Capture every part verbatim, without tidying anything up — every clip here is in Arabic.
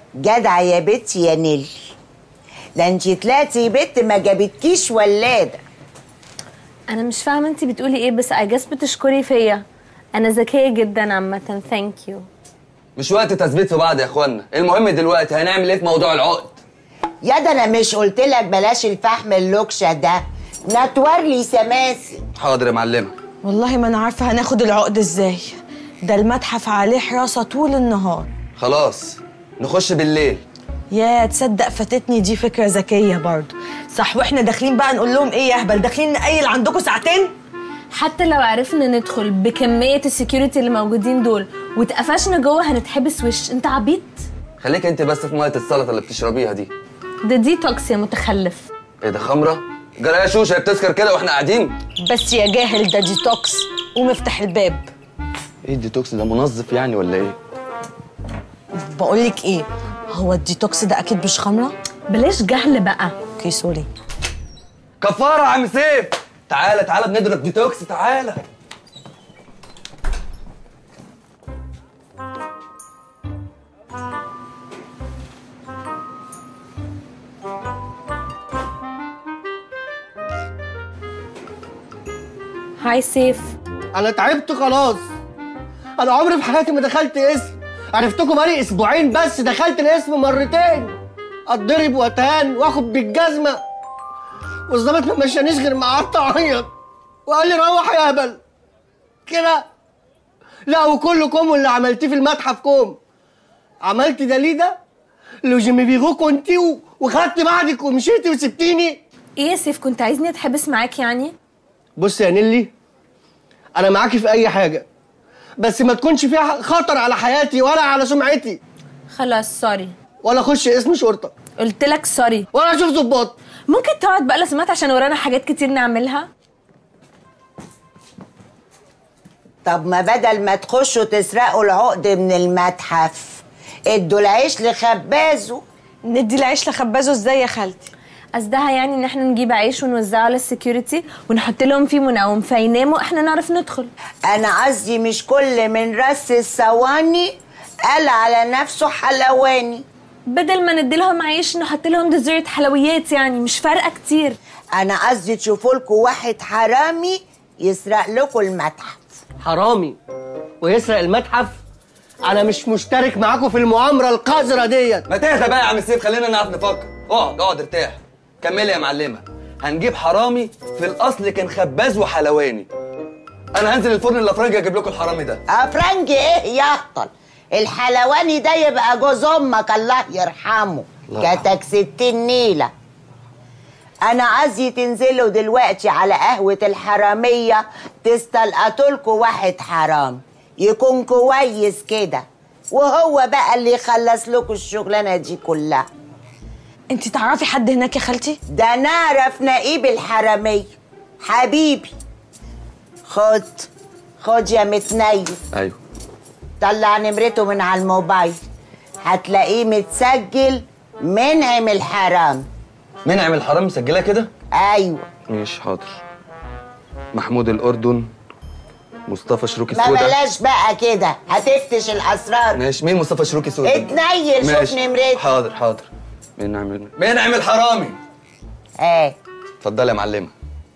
جدع يا بنتي يا نيل. ده انتي طلعتي بنت ما جابتكيش ولاده. انا مش فاهمه انتي بتقولي ايه، بس اي جاس بتشكري فيا. انا ذكيه جدا عامه. ثانك يو. مش وقت تثبيت في بعض يا اخوانا، المهم دلوقتي هنعمل ايه في موضوع العقد؟ يا ده انا مش قلتلك بلاش الفحم اللوكشه ده، نتور لي سماسي. حاضر يا معلمه. والله ما انا عارفه هناخد العقد ازاي، ده المتحف عليه حراسه طول النهار. خلاص نخش بالليل. يا تصدق فاتتني دي فكره ذكيه برضه. صح، واحنا داخلين بقى نقول لهم ايه يا اهبل، داخلين نقيل عندكم ساعتين؟ حتى لو عرفنا ندخل بكميه السكيورتي اللي موجودين دول واتقفشنا جوه هنتحبس وش. انت عبيط. خليك انت بس في ميه السلطه اللي بتشربيها دي. ده ديتوكس يا متخلف. ايه ده خمره؟ جرى يا شوشه هي بتسكر كده واحنا قاعدين؟ بس يا جاهل ده ديتوكس. قوم افتح الباب. ايه الديتوكس ده، منظف يعني ولا ايه؟ بقول لك ايه، هو الديتوكس ده اكيد مش خمره؟ بلاش جهل بقى. اوكي سوري. كفاره يا عم سيف، تعالى تعالى بنضرب ديتوكس، تعالى. هاي سيف. انا تعبت خلاص. انا عمري في حياتي ما دخلت اسم، عرفتكم بقالي اسبوعين بس دخلت الاسم مرتين، اتضرب واتهان واخد بالجزمه، والظابط ما مشانيش غير ما قعدت اعيط وقال لي روح يا هبل كده. لا وكلكم واللي عملتيه في المتحف كوم عملت ده ليه ده؟ لو جيمي بيغو كنتي وخدت بعدك ومشيتي وسبتيني. ايه يا سيف، كنت عايزني اتحبس معاك يعني؟ بص يا نيلي، انا معاكي في اي حاجه بس ما تكونش فيها خطر على حياتي ولا على سمعتي. خلاص سوري. ولا اخش اسم شرطه. قلت لك سوري. ولا اشوف ظباط. ممكن تقعد بقى لو سمعت عشان ورانا حاجات كتير نعملها. طب ما بدل ما تخشوا تسرقوا العقد من المتحف ادوا العيش لخبازه. ندي العيش لخبازه ازاي يا خالتي؟ قصدها يعني ان احنا نجيب عيش ونوزعه على السكيورتي ونحط لهم فيه منوم فيناموا احنا نعرف ندخل. انا قصدي مش كل من رس الصواني قال على نفسه حلواني. بدل ما ندي لهم عيش نحط لهم ديزرت حلويات، يعني مش فارقه كتير. انا قصدي تشوفوا لكم واحد حرامي يسرق لكم المتحف. حرامي ويسرق المتحف؟ انا مش مشترك معاكم في المؤامره القذره ديت. ما تهدى بقى يا عم سيف، خلينا نعرف نفكر. اقعد اقعد ارتاح. كملي يا معلمه. هنجيب حرامي في الاصل كان خباز وحلواني. انا هنزل الفرن الافرنجي اجيب لكم الحرامي ده. افرنجي ايه يا اخطل؟ الحلواني ده يبقى جوز امك الله يرحمه، جاتك ستين نيله. انا عايزي تنزلوا دلوقتي على قهوه الحراميه تستلقطوا لكم واحد حرام يكون كويس كده، وهو بقى اللي يخلص لكم الشغلانه دي كلها. انت تعرفي حد هناك يا خالتي؟ ده نعرف نقيب الحراميه حبيبي. خد خد يا متنيل. ايوه. طلع نمرته من على الموبايل، هتلاقيه متسجل منعم الحرام. منعم الحرام مسجلها كده؟ ايوه. ماشي حاضر. محمود الاردن، مصطفى شروكي ما سودا. بلاش بقى كده هتفتش الاسرار. ماشي. مين مصطفى شروكي سودا؟ اتنيل شوف نمرته. حاضر حاضر. منعم منعم الحرامي. ايه اتفضلي يا معلمه.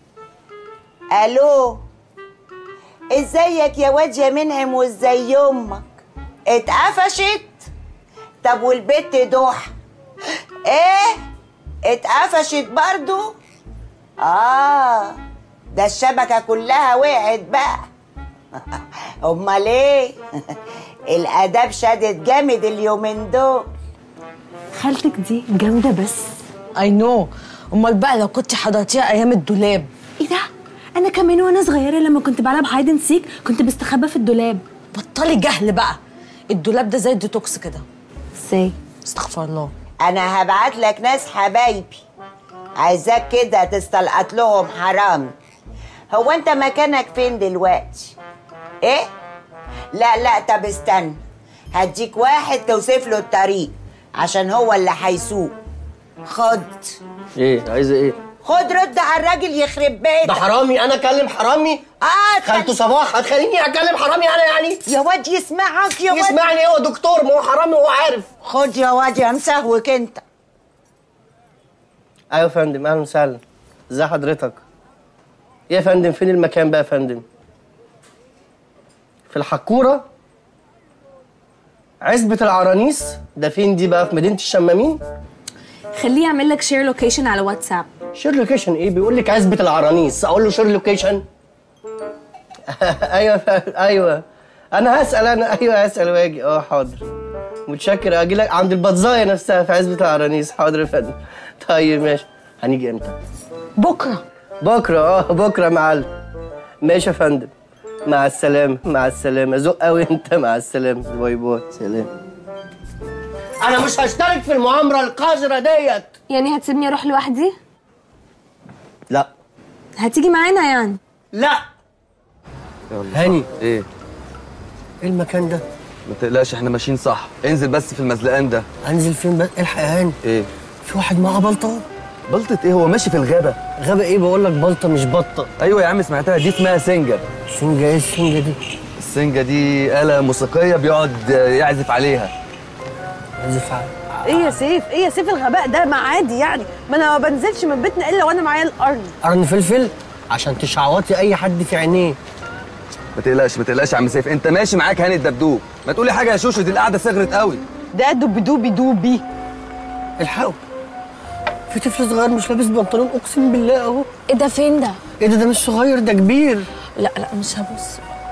الو، ازيك يا واد يا منعم وازاي امك؟ اتقفشت؟ طب والبت دوحه ايه اتقفشت برضو؟ اه ده الشبكه كلها وقعت بقى. امال ايه؟ الاداب شدت جامد اليومين دول. خالتك دي جامده بس. اي نو. امال بقى لو كنت حضرتيها ايام الدولاب. ايه ده؟ انا كمان وانا صغيره لما كنت بلعب هايد اند سيك كنت بستخبى في الدولاب. بطلي جهل بقى. الدولاب ده زي الديتوكس كده. ازاي؟ استغفر الله. انا هبعت لك ناس حبايبي عايزاك كده تستلقط لهم حرام. هو انت مكانك فين دلوقتي؟ ايه؟ لا لا طب استنى، هديك واحد توصف له الطريق عشان هو اللي هيسوق. خد. ايه عايزه ايه؟ خد رد على الراجل يخرب بيتك. ده حرامي، انا اكلم حرامي؟ اه خالته صباح هتخليني اكلم حرامي انا يعني؟ يا واد يسمعك يا واد. يسمعني، هو دكتور، ما هو حرامي وهو عارف. خد يا واد يا مسهوك انت. ايوه يا فندم، اهلا وسهلا. ازي حضرتك؟ ايه يا فندم، فين المكان بقى يا فندم؟ في الحكوره؟ عزبة العرانيس؟ ده فين دي بقى، في مدينة الشمامين؟ خليه يعمل لك شير لوكيشن على واتساب. شير لوكيشن ايه؟ بيقول لك عزبة العرانيس، اقول له شير لوكيشن؟ ايوه ايوه انا هسأل، انا ايوه هسأل واجي. اه حاضر، متشكر. اجي لك عند البطزايه نفسها في عزبة العرانيس. حاضر يا فندم. طيب ماشي. هنيجي امتى؟ بكره. بكره؟ اه بكره يا معلم. ماشي يا فندم، مع السلامة. مع السلامة. ذوق قوي انت. مع السلامة. باي باي. سلام. انا مش هشترك في المؤامرة القذرة ديت. يعني هتسيبني اروح لوحدي؟ لا. هتيجي معانا يعني؟ لا. هاني، ايه؟ ايه المكان ده؟ ما تقلقش احنا ماشيين صح، انزل بس في المزلقان ده. انزل فين بس؟ الحق يا هاني. ايه؟ في واحد معاه بلطة. بلطة ايه؟ هو ماشي في الغابة. غابة ايه؟ بقول لك بلطة مش بطة. ايوه يا عم سمعتها، دي اسمها سنجة. سنجة؟ ايه السنجة دي؟ السنجة دي آلة موسيقية بيقعد يعزف عليها. يعزف عليها؟ ايه يا سيف؟ ايه يا سيف الغباء ده؟ ما عادي يعني، ما انا ما بنزلش من بيتنا الا وانا معايا القرن. قرن فلفل؟ عشان تشعوطي اي حد في عينيه. ما تقلقش ما تقلقش يا عم سيف، انت ماشي معاك هاني الدبدوب. ما تقولي حاجة يا شوشو، دي القعدة صغرت قوي. ده دب دوبي دوبي. الحقوا، في طفل صغير مش لابس بنطلون، اقسم بالله اهو. ايه ده؟ فين ده؟ ايه ده؟ ده مش صغير، ده كبير. لا لا مش هبص.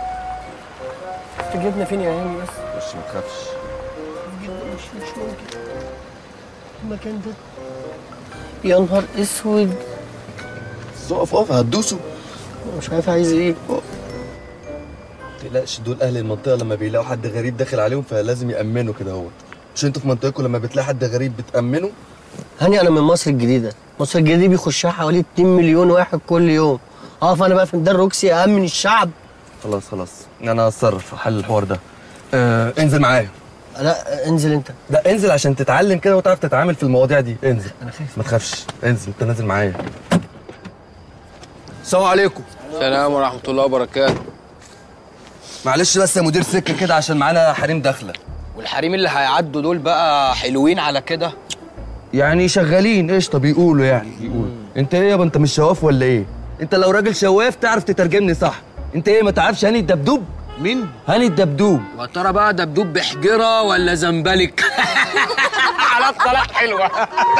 تجيبنا فين يا هاني بس؟ مش ما تخافش. مش مش ممكن المكان ده. يا نهار اسود. اقف اقف هتدوسوا. مش عارف عايز ايه. ما تقلقش، دول اهل المنطقة لما بيلاقوا حد غريب داخل عليهم فلازم يأمنوا كده اهوت. مش انتوا في منطقتكم لما بتلاقي حد غريب بتأمنوا؟ هاني انا من مصر الجديدة. مصر الجديدة بيخشها حوالي اتنين مليون واحد كل يوم. اه فانا بقى في ميدان روكسي أأمن الشعب. خلاص خلاص انا هتصرف في حل الحوار ده. آه انزل معايا. لا انزل انت. لا انزل عشان تتعلم كده وتعرف تتعامل في المواضيع دي. انزل. انا خايف. ما تخافش، انزل انت نازل معايا. السلام عليكم. السلام ورحمة الله وبركاته. معلش بس يا مدير سكة كده عشان معانا حريم داخلة. والحريم اللي هيعدوا دول بقى حلوين على كده؟ يعني شغالين قشطة بيقولوا يعني بيقولوا. انت ايه يابا، انت مش شواف ولا ايه؟ انت لو راجل شواف تعرف تترجمني صح. انت ايه ما تعرفش هاني الدبدوب؟ مين؟ هاني الدبدوب. وترى بقى دبدوب بحجرة ولا زنبلك؟ على الطلاق حلوة.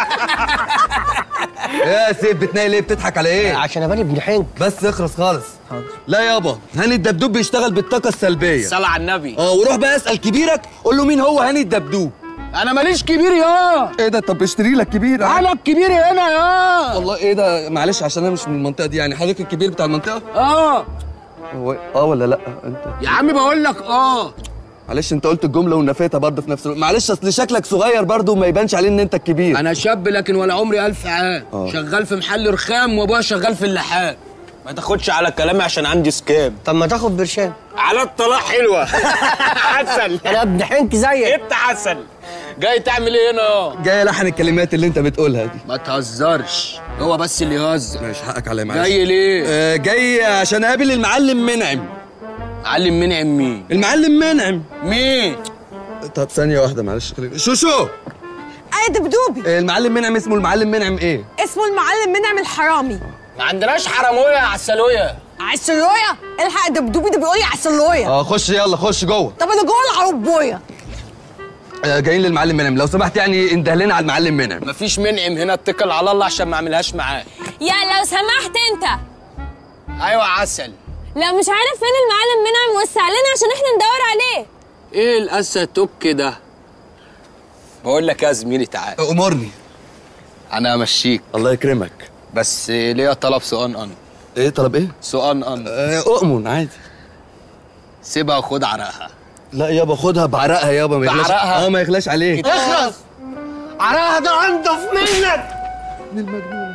يا سيف بتنايل ليه؟ بتضحك على ايه؟ عشان اباني ابن حنك. بس اخرس خالص. حاضر. لا يابا، هاني الدبدوب بيشتغل بالطاقة السلبية. صلى على النبي. اه وروح بقى اسأل كبيرك قول له مين هو هاني الدبدوب. أنا ماليش كبير يا. ايه ده؟ طب اشتري لك كبير. أنا الكبير هنا يا. والله ايه ده؟ معلش عشان انا مش من المنطقة دي، يعني حضرتك الكبير بتاع المنطقة؟ آه. هو اه ولا لا انت؟ يا عم بقول لك آه. معلش انت قلت الجملة ونفيتها برضه في نفس الوقت. معلش اصل شكلك صغير برضه وما يبانش عليه ان انت الكبير. أنا شاب لكن ولا عمري ألف عام. آه. شغال في محل رخام وأبويا شغال في اللحام. ما تاخدش على كلامي عشان عندي سكام. طب ما تاخد برشام. على الطلاق حلوة. عسل. انا ابن حنك زيك. انت عسل. جاي تعمل ايه هنا؟ جاي لحن الكلمات اللي انت بتقولها دي. ما تهزرش، هو بس اللي يهزر. ماشي حقك عليا معلش. جاي ليه؟ آه جاي عشان اقابل المعلم منعم. معلم منعم مين؟ المعلم منعم. مين؟ طب ثانية واحدة معلش خليني. شوشو. ايه دبدوبي؟ آه المعلم منعم اسمه المعلم منعم ايه؟ اسمه المعلم منعم الحرامي. ما عندناش حرامويه يا عسلويه. عسلويه؟ الحق دبدوبي ده بيقول لي عسلويه. اه خش يلا خش جوه. طب انا جوه العربويه. آه جايين للمعلم منعم لو سمحت، يعني انده لنا على المعلم منعم. مفيش منعم هنا، اتكل على الله عشان ما اعملهاش معاه. يا لو سمحت انت. ايوه عسل. لو مش عارف فين المعلم منعم وسع لنا عشان احنا ندور عليه. ايه القسه توك ده؟ بقول لك يا زميلي تعال. امرني. انا امشيك. الله يكرمك. بس ليا طلب سؤال ان. ايه طلب ايه؟ سؤال ان. آه اؤمن عادي. سيبها وخد عرقها. لا يابا خدها بعرقها يابا ما يغلاش. بعرقها؟ اه ما يغلاش عليك. اخلص. عرقها ده انضف منك. من المجنون.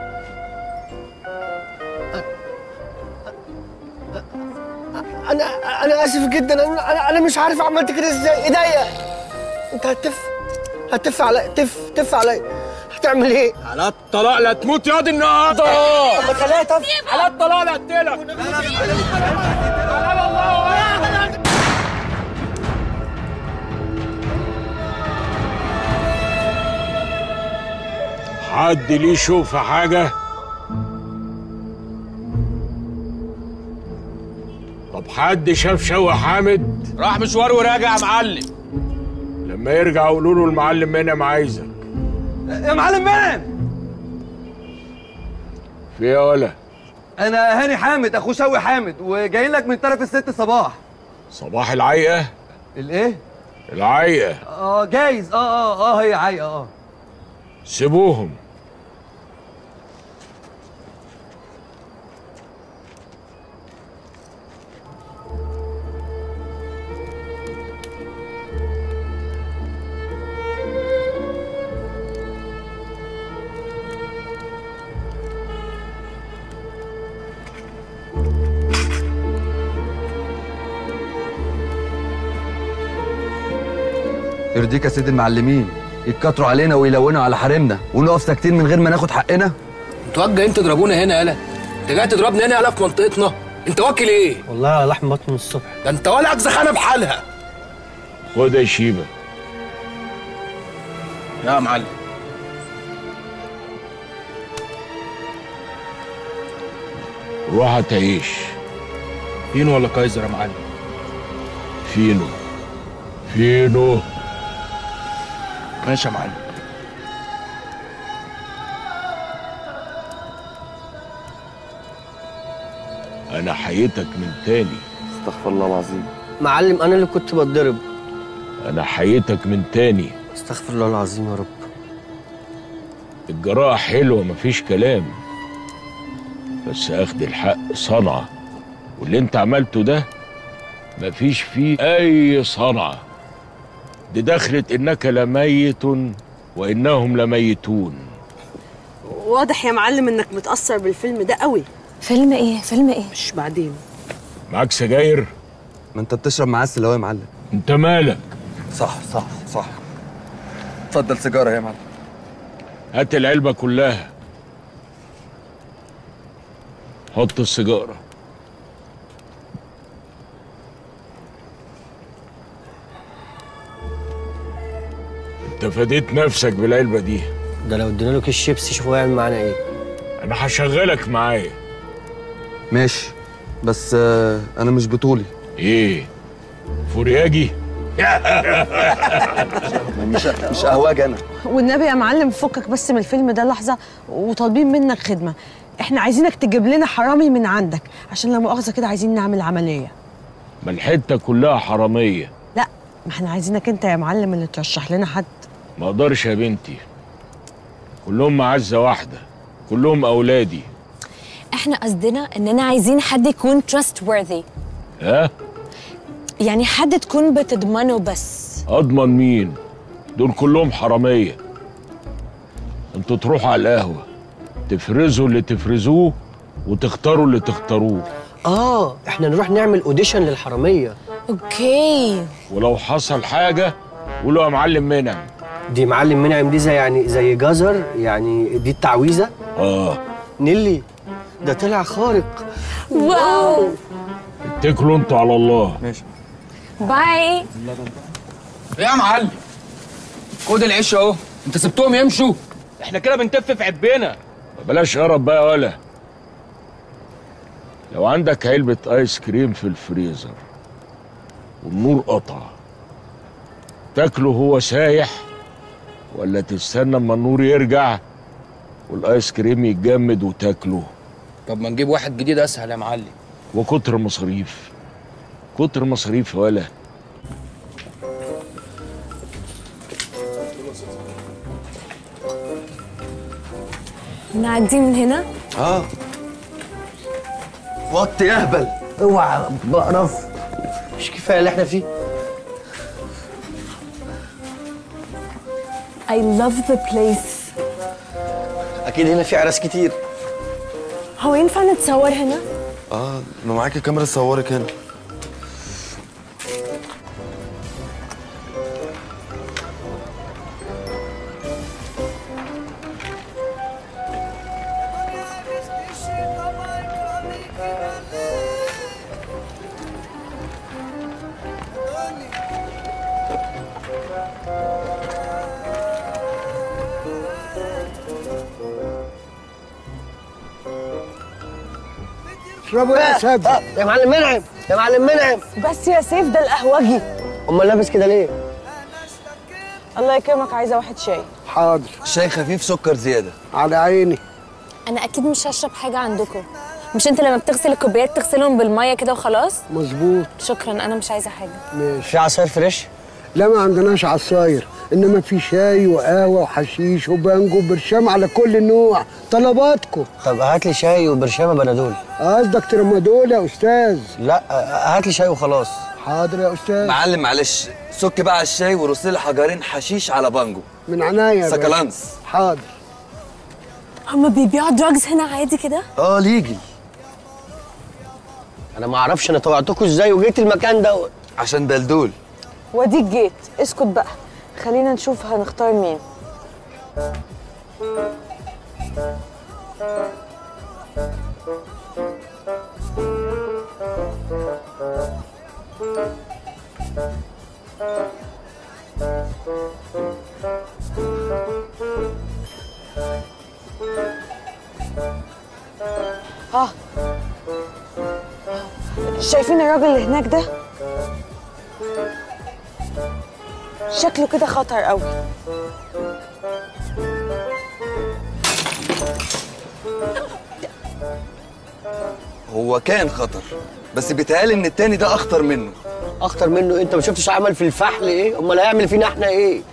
انا انا اسف جدا. انا انا مش عارف عملت كده ازاي. ايديا. انت هتف هتف عليا. تف تف عليا. تعمل ايه؟ على الطلاق لا تموت ياض النهارده. طب ما تخليها طب. على الطلاق لا اقتلك. حد ليه يشوف حاجة؟ طب حد شاف شوقي حامد؟ راح مشوار وراجع يا معلم. لما يرجع قولوا له المعلم منعم عايزك. يا معلم منعم. في ايه يا ولا؟ انا هاني حامد اخو شوقي حامد وجاي لك من طرف الست صباح. صباح العيقة؟ الايه؟ العيقة. اه جايز اه اه اه هي عيقة اه. سيبوهم. يرضيك يا سيد المعلمين يتكتروا علينا ويلونوا على حريمنا ونقف ساكتين من غير ما ناخد حقنا؟ انتوا جايين تضربونا هنا يالا؟ انت جاي تضربنا هنا يالا في منطقتنا؟ انت واكل ايه؟ والله على لحم بطن الصبح. ده انت ولا زخانه بحالها. خد يا شيبه. يا معلم. روح هتعيش. فينو ولا كايزر يا معلم؟ فينو. فينو. ماشي يا معلم. انا حييتك من تاني. استغفر الله العظيم. معلم انا اللي كنت بتضرب. انا حييتك من تاني. استغفر الله العظيم يا رب. الجراحة حلوة مفيش كلام، بس اخد الحق صنعة، واللي انت عملته ده مفيش فيه اي صنعة. دي دخلت انك لميت وانهم لميتون. واضح يا معلم انك متأثر بالفيلم ده قوي. فيلم ايه؟ فيلم ايه؟ مش بعدين. معاك سجاير؟ ما انت بتشرب معسل اهو يا معلم. انت مالك؟ صح صح صح. اتفضل سيجاره يا معلم. هات العلبة كلها. حط السيجارة. انت فديت نفسك بالعلبة دي. ده لو ادينا له كيس شيبسي شوفوا هيعمل معانا ايه. انا هشغلك معايا. ماشي بس آه انا مش بطولي. ايه؟ فورياجي؟ مش مش قهواجي انا. والنبي يا معلم فكك بس من الفيلم ده لحظة، وطالبين منك خدمة. احنا عايزينك تجيب لنا حرامي من عندك، عشان لا مؤاخذة كده عايزين نعمل عملية. ما الحتة كلها حرامية. لا، ما احنا عايزينك انت يا معلم اللي ترشح لنا حد. ما اقدرش يا بنتي، كلهم معزة واحدة، كلهم أولادي. احنا قصدنا اننا عايزين حد يكون trustworthy. ها؟ يعني حد تكون بتضمنه بس. أضمن مين؟ دول كلهم حرامية. انتوا تروحوا على القهوة تفرزوا اللي تفرزوه وتختاروا اللي تختاروه. اه احنا نروح نعمل اوديشن للحراميه. اوكي. ولو حصل حاجة قولوا يا معلم منعم. دي معلم منعم دي زي يعني زي جزر، يعني دي التعويذه. اه نيلي ده طلع خارق. واو. اتكلوا انتوا على الله. ماشي. باي. ايه يا معلم؟ خد العيش اهو. انت سبتهم يمشوا؟ احنا كده بنتف في عبنا. بلاش قرب بقى يا ولا. لو عندك علبة ايس كريم في الفريزر والنور قطع، تاكله هو سايح ولا تستنى اما النور يرجع والايس كريم يتجمد وتاكله؟ طب ما نجيب واحد جديد اسهل يا معلم. وكتر مصاريف، كتر مصاريف ولا. نعدي من هنا؟ اه وطي يهبل. اوعى بقرف، مش كفايه اللي احنا فيه. I love the place. اكيد هنا في عراس كتير. هو ينفع نتصور هنا؟ اه لو معاكي كاميرا تصورك هنا. اشربوا يا سيد. يا معلم منعم، يا معلم منعم. بس يا سيف ده القهوجي. امال لابس كده ليه؟ الله يكرمك، عايزه واحد شاي. حاضر. شاي خفيف سكر زياده. على عيني. انا اكيد مش هشرب حاجه عندكم. مش انت لما بتغسل الكوبايات تغسلهم بالميه كده وخلاص؟ مظبوط. شكرا، انا مش عايزه حاجه. ماشي. في عصاير فريش؟ لا ما عندناش عصاير، انما في شاي وقهوه وحشيش وبانجو وبرشام على كل نوع، طلباتكم. طب هات لي شاي وبرشامه بنادول. قصدك ترمادول يا استاذ؟ لا هات لي شاي وخلاص. حاضر يا استاذ. معلم معلش، سك بقى على الشاي ورص لي حجرين حشيش على بانجو. من عناية يا باشا. سكالانس. حاضر. هما بيبيعوا دراجز هنا عادي كده؟ اه ليجل. انا ما اعرفش انا طوعتكم ازاي وجيت المكان دوت. عشان دلدول. واديك جيت، اسكت بقى. خلينا نشوف هنختار مين. اه شايفين الراجل اللي هناك ده؟ شكله كده خطر قوي. هو كان خطر، بس بيتهيألي ان التاني ده اخطر منه. اخطر منه؟ انت ما شفتش عمل في الفحل ايه؟ امال هيعمل فينا احنا ايه؟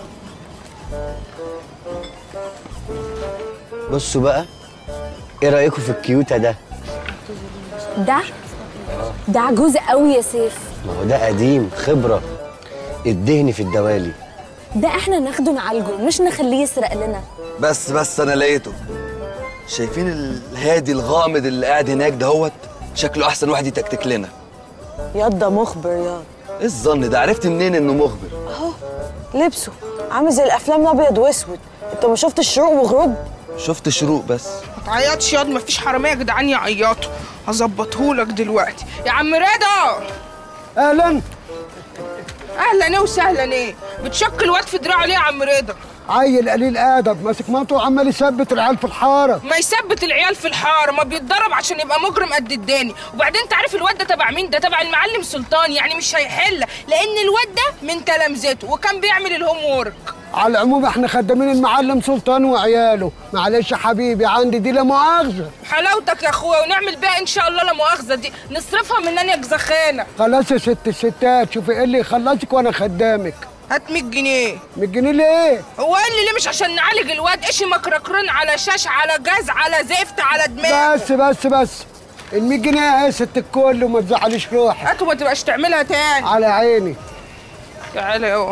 بصوا بقى، ايه رايكم في الكيوتا ده؟ ده ده عجوز قوي يا سيف. ما هو ده قديم، خبره، الدهن في الدوالي. ده احنا ناخده نعالجه، مش نخليه يسرق لنا. بس بس انا لقيته. شايفين الهادي الغامض اللي قاعد هناك دهوت؟ شكله احسن واحد يتكتك لنا. ياض ده مخبر ياض. ايه الظن ده؟ عرفت منين انه مخبر؟ اهو لبسه عامل زي الافلام الابيض واسود. انت ما شفتش شروق وغروب؟ شفت شروق بس. ما تعيطش ياض، مفيش حراميه يا جدعان يعيطوا. هظبطهولك دلوقتي يا عم رضا. اهلا. اهلا ايه وسهلا ايه؟ بتشك الواد في دراعه ليه يا عم رضا؟ عيل قليل ادب ماسك مطوه وعمال يثبت العيال في الحاره. ما يثبت العيال في الحاره، ما بيتدرب عشان يبقى مجرم قد الداني. وبعدين انت عارف الواد ده تبع مين؟ ده تبع المعلم سلطان، يعني مش هيحل، لان الواد ده من تلامذته وكان بيعمل الهوم وورك. على العموم احنا خدامين المعلم سلطان وعياله. معلش يا حبيبي، عندي دي لا مؤاخذه. حلاوتك يا اخويا، ونعمل بيها ان شاء الله لا مؤاخذه دي، نصرفها من انيا جزخانه. خلاص يا ست الستات، شوفي ايه اللي يخلصك وانا خدامك. هات مية جنيه. مية جنيه ليه؟ هو قال لي ليه؟ مش عشان نعالج الواد؟ ايش مكركرين على شاش على جاز على زفت على دماغ. بس بس بس ال مية جنيه يا ست الكل وما تزعليش روحك. هات وما تبقاش تعملها تاني. على عيني. تعالى اهو.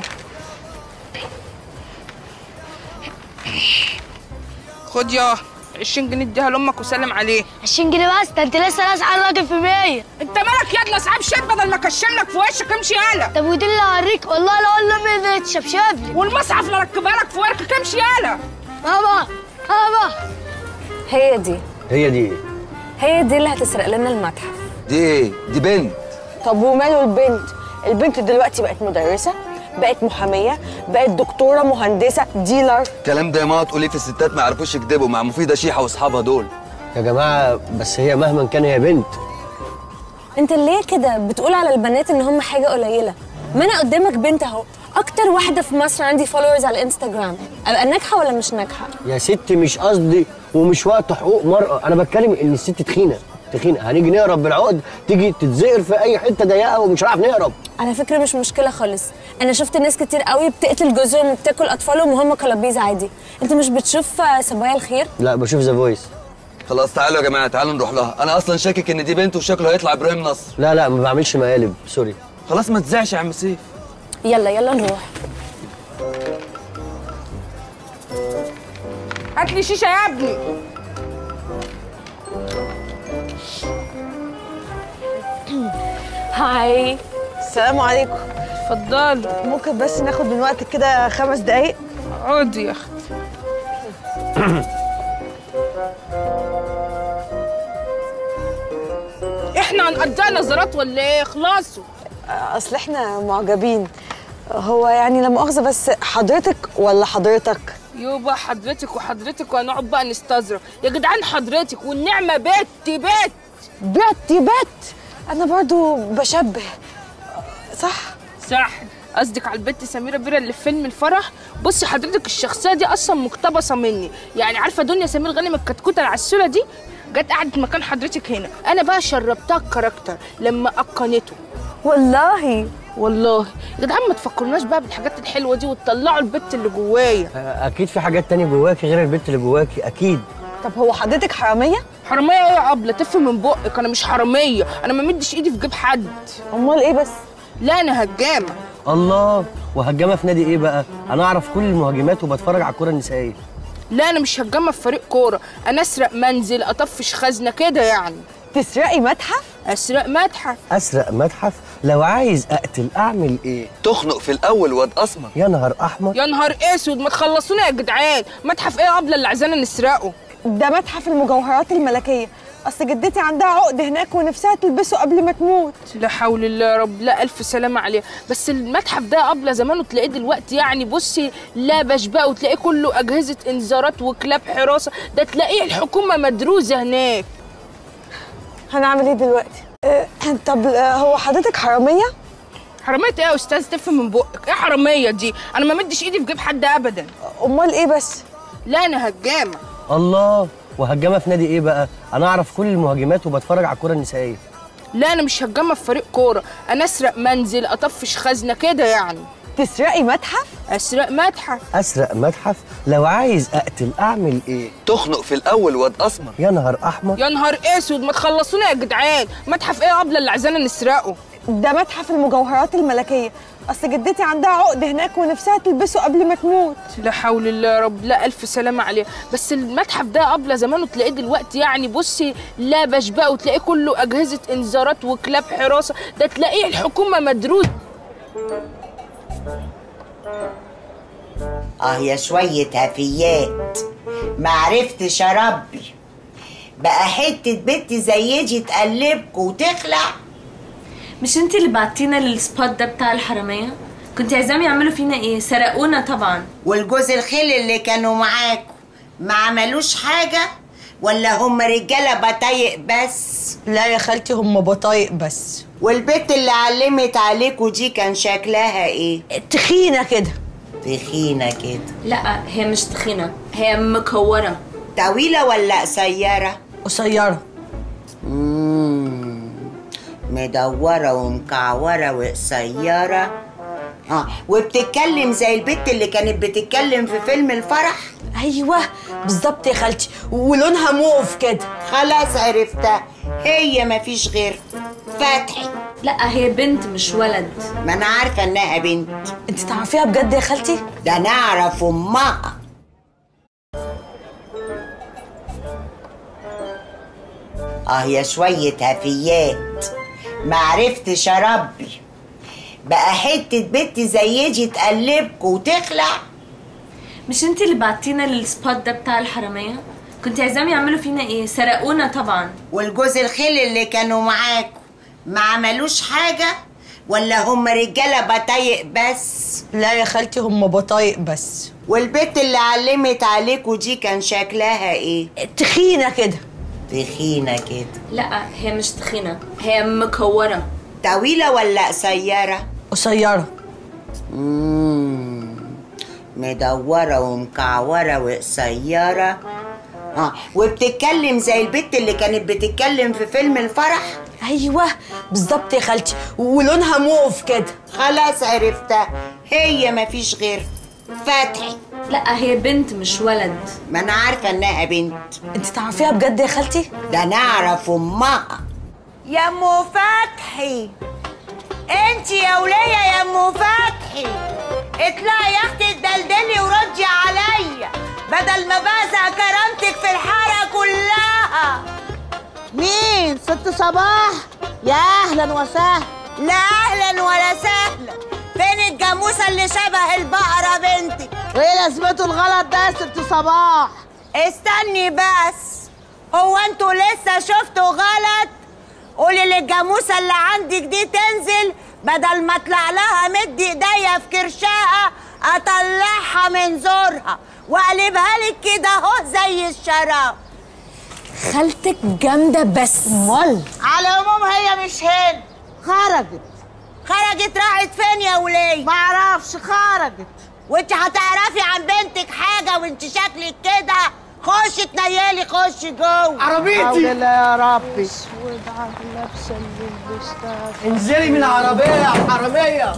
خد يا عشرين جنيه اديها لامك وسلم عليه. عشرين جنيه بس؟ ده انت لسه لاسع على الراجل في مية. انت مالك يا ادلى صعب شد بدل ما اكشم لك في وشك، امشي يالا. طب ودي اللي هوريك والله لا اقول له مين تشبشب لي. والمصحف اللي ركبها لك في وركك، امشي يالا. بابا بابا. هي دي هي دي هي دي اللي هتسرق لنا المتحف. دي ايه؟ دي بنت. طب وماله البنت؟ البنت دلوقتي بقت مدرسه، بقت محاميه، بقت دكتوره، مهندسه، ديلر. الكلام ده يا ماما تقوليه في الستات ما يعرفوش يكذبوا، مع مفيده شيحه واصحابها دول. يا جماعه بس هي مهما كان هي بنت. انت ليه كده بتقول على البنات ان هم حاجه قليله؟ ما انا قدامك بنت اهو، اكتر واحده في مصر عندي فولورز على الانستجرام. ابقى ناجحه ولا مش ناجحه؟ يا ستي مش قصدي، ومش وقت حقوق مرأة، انا بتكلم ان الست تخينه تخينه، هنيجي نهرب بالعقد تيجي تتزقر في اي حته ضيقه ومش هنعرف نهرب. على فكره مش مشكله خالص، انا شفت ناس كتير قوي بتقتل جوزهم وبتاكل اطفالهم وهم كلابيز عادي. انت مش بتشوف صبايا الخير؟ لا بشوف ذا فويس. خلاص تعالوا يا جماعه، تعالوا نروح لها. انا اصلا شاكك ان دي بنت وشكله هيطلع ابراهيم نصر. لا لا ما بعملش مقالب، سوري. خلاص ما تزعش يا عم سيف. يلا يلا نروح. هات لي شيشه يا ابني. هاي. السلام عليكم. اتفضلي. ممكن بس ناخد من وقتك كده خمس دقايق؟ اقعدي يا اختي. احنا هنقضيها نظرات ولا ايه؟ خلاصوا. اصل احنا معجبين. هو يعني لا مؤاخذه بس حضرتك ولا حضرتك؟ يوبا حضرتك وحضرتك وهنقعد بقى نستظرف يا جدعان. حضرتك والنعمه بت بت بت بت انا برضو بشبه صح؟ صح. قصدك على البت سميره بيرة اللي في فيلم الفرح. بصي حضرتك الشخصيه دي اصلا مقتبسه مني، يعني عارفه دنيا سمير غانم الكتكوته العسوله دي جت قعدت مكان حضرتك هنا، انا بقى شربتها الكاركتر لما اتقنته. والله والله يا جدعان ما تفكرناش بقى بالحاجات الحلوه دي وتطلعوا البت اللي جوايا. اكيد في حاجات تانية جواكي غير البت اللي جواكي اكيد. طب هو حضرتك حراميه؟ حراميه ايه يا ابله؟ تف من بقك، انا مش حراميه، انا ما مدش ايدي في جيب حد. امال ايه بس؟ لا انا هجامه. الله، وهجامه في نادي ايه بقى؟ انا اعرف كل المهاجمات وبتفرج على الكوره النسائيه. لا انا مش هجامه في فريق كوره، انا اسرق منزل، اطفش خزنه كده يعني. تسرقي متحف؟ اسرق متحف. اسرق متحف؟ لو عايز اقتل اعمل ايه؟ تخنق في الاول واد اسمر. يا نهار احمر. يا نهار اسود، ما تخلصونا يا جدعان. متحف ايه يا ابله اللي عايزانا نسرقه؟ ده متحف المجوهرات الملكيه، اصل جدتي عندها عقد هناك ونفسها تلبسه قبل ما تموت. لا حول الله يا رب، لا الف سلامه عليها. بس المتحف ده يا ابله زمانه تلاقيه دلوقتي يعني بصي لابش بقى، وتلاقيه كله اجهزه انذارات وكلاب حراسه، ده تلاقيه الحكومه مدروسه هناك. هنعمل ايه دلوقتي؟ أه طب هو حضرتك حراميه؟ حراميه ايه يا استاذ؟ تف من بقك، ايه حراميه دي؟ انا ما مدش ايدي في جيب حد ابدا. امال ايه بس؟ لا انا هجامه. الله، وهجامه في نادي ايه بقى؟ انا اعرف كل المهاجمات وبتفرج على الكوره النسائيه. لا انا مش هجامه في فريق كوره، انا اسرق منزل، اطفش خزنه كده يعني. تسرقي متحف؟ اسرق متحف. اسرق متحف؟ لو عايز اقتل اعمل ايه؟ تخنق في الاول واد اسمر. يا نهار احمر. يا نهار اسود، ما تخلصونا يا جدعان. متحف ايه يا ابله اللي عايزانا نسرقه؟ ده متحف المجوهرات الملكيه، اصل جدتي عندها عقد هناك ونفسها تلبسه قبل ما تموت. لا حول الله يا رب، لا الف سلامه عليها. بس المتحف ده يا ابله زمانه تلاقيه دلوقتي يعني بصي لابش بقى، وتلاقيه كله اجهزه انذارات وكلاب حراسه، ده تلاقيه الحكومه مدروسه. اه يا شويه هفيات، ما عرفتش اربي بقى حته بنت زي دي تقلبكوا وتخلع. مش انتي اللي بعتينا للسبوت ده بتاع الحراميه؟ كنت عايزاهم يعملوا فينا ايه؟ سرقونا طبعا. والجوز الخيل اللي كانوا معاكوا ما عملوش حاجه ولا هم رجاله بطايق بس؟ لا يا خالتي هم بطايق بس. والبت اللي علمت عليكوا دي كان شكلها ايه؟ تخينه كده. تخينه كده؟ لا هي مش تخينه، هي مكوره. طويله ولا قصيره؟ قصيره. امم مدوره ومكعوره وقصيره. اه وبتتكلم زي البت اللي كانت بتتكلم في فيلم الفرح. ايوه بالظبط يا خالتي، ولونها موف كده. خلاص عرفتها، هي مفيش غير فتحي. لا هي بنت مش ولد. ما انا عارفه انها بنت. انت تعرفيها بجد يا خالتي؟ ده انا اعرف امها. اه يا شويه هفيات، ما عرفتش اربي بقى حته بنت زي دي تقلبكوا وتخلع. مش انتي اللي بعتينا للسبوت ده بتاع الحراميه؟ كنت عايزاهم يعملوا فينا ايه؟ سرقونا طبعا. والجوز الخيل اللي كانوا معاكوا ما عملوش حاجه ولا هم رجاله بطايق بس؟ لا يا خالتي هم بطايق بس. والبت اللي علمت عليكوا دي كان شكلها ايه؟ تخينه كده. تخينه كده؟ لا هي مش تخينه، هي مكوره. طويله ولا قصيره؟ قصيره. امم مدوره ومكعوره وقصيره. اه وبتتكلم زي البت اللي كانت بتتكلم في فيلم الفرح. ايوه بالظبط يا خالتي، ولونها موف كده. خلاص عرفتها، هي مفيش غير فتحي. لا هي بنت مش ولد. ما انا عارفه انها بنت. انت تعرفيها بجد يا خالتي؟ ده انا اعرف امها. يا ام فتحي، انت يا وليه يا ام فتحي، اطلعي يا اختي اتدلدلي وردي عليا بدل ما بزع كرامتك في الحاره كلها. مين؟ ست صباح؟ يا اهلا وسهلا. لا اهلا ولا سهلا، فين الجاموسه اللي شبه البقره بنتي؟ وايه لازمته الغلط ده يا ست صباح؟ استني بس، هو انتوا لسه شفتوا غلط؟ قولي للجاموسه اللي عندك دي تنزل بدل ما اطلع لها مد ايديا في كرشها اطلعها من زورها واقلبها لك كده اهو زي الشراب. خالتك جامده بس. امال على العموم هي مش هنا، خرجت. خرجت راحت فين يا وليه؟ معرفش، خرجت. وانت هتعرفي عن بنتك حاجه وانت شكلك كده؟ خشي تنيلي، خشي جوه. عربيتي الحمد لله يا ربي. اسود على اللبسه اللي لبستها. انزلي من العربيه يا حراميه.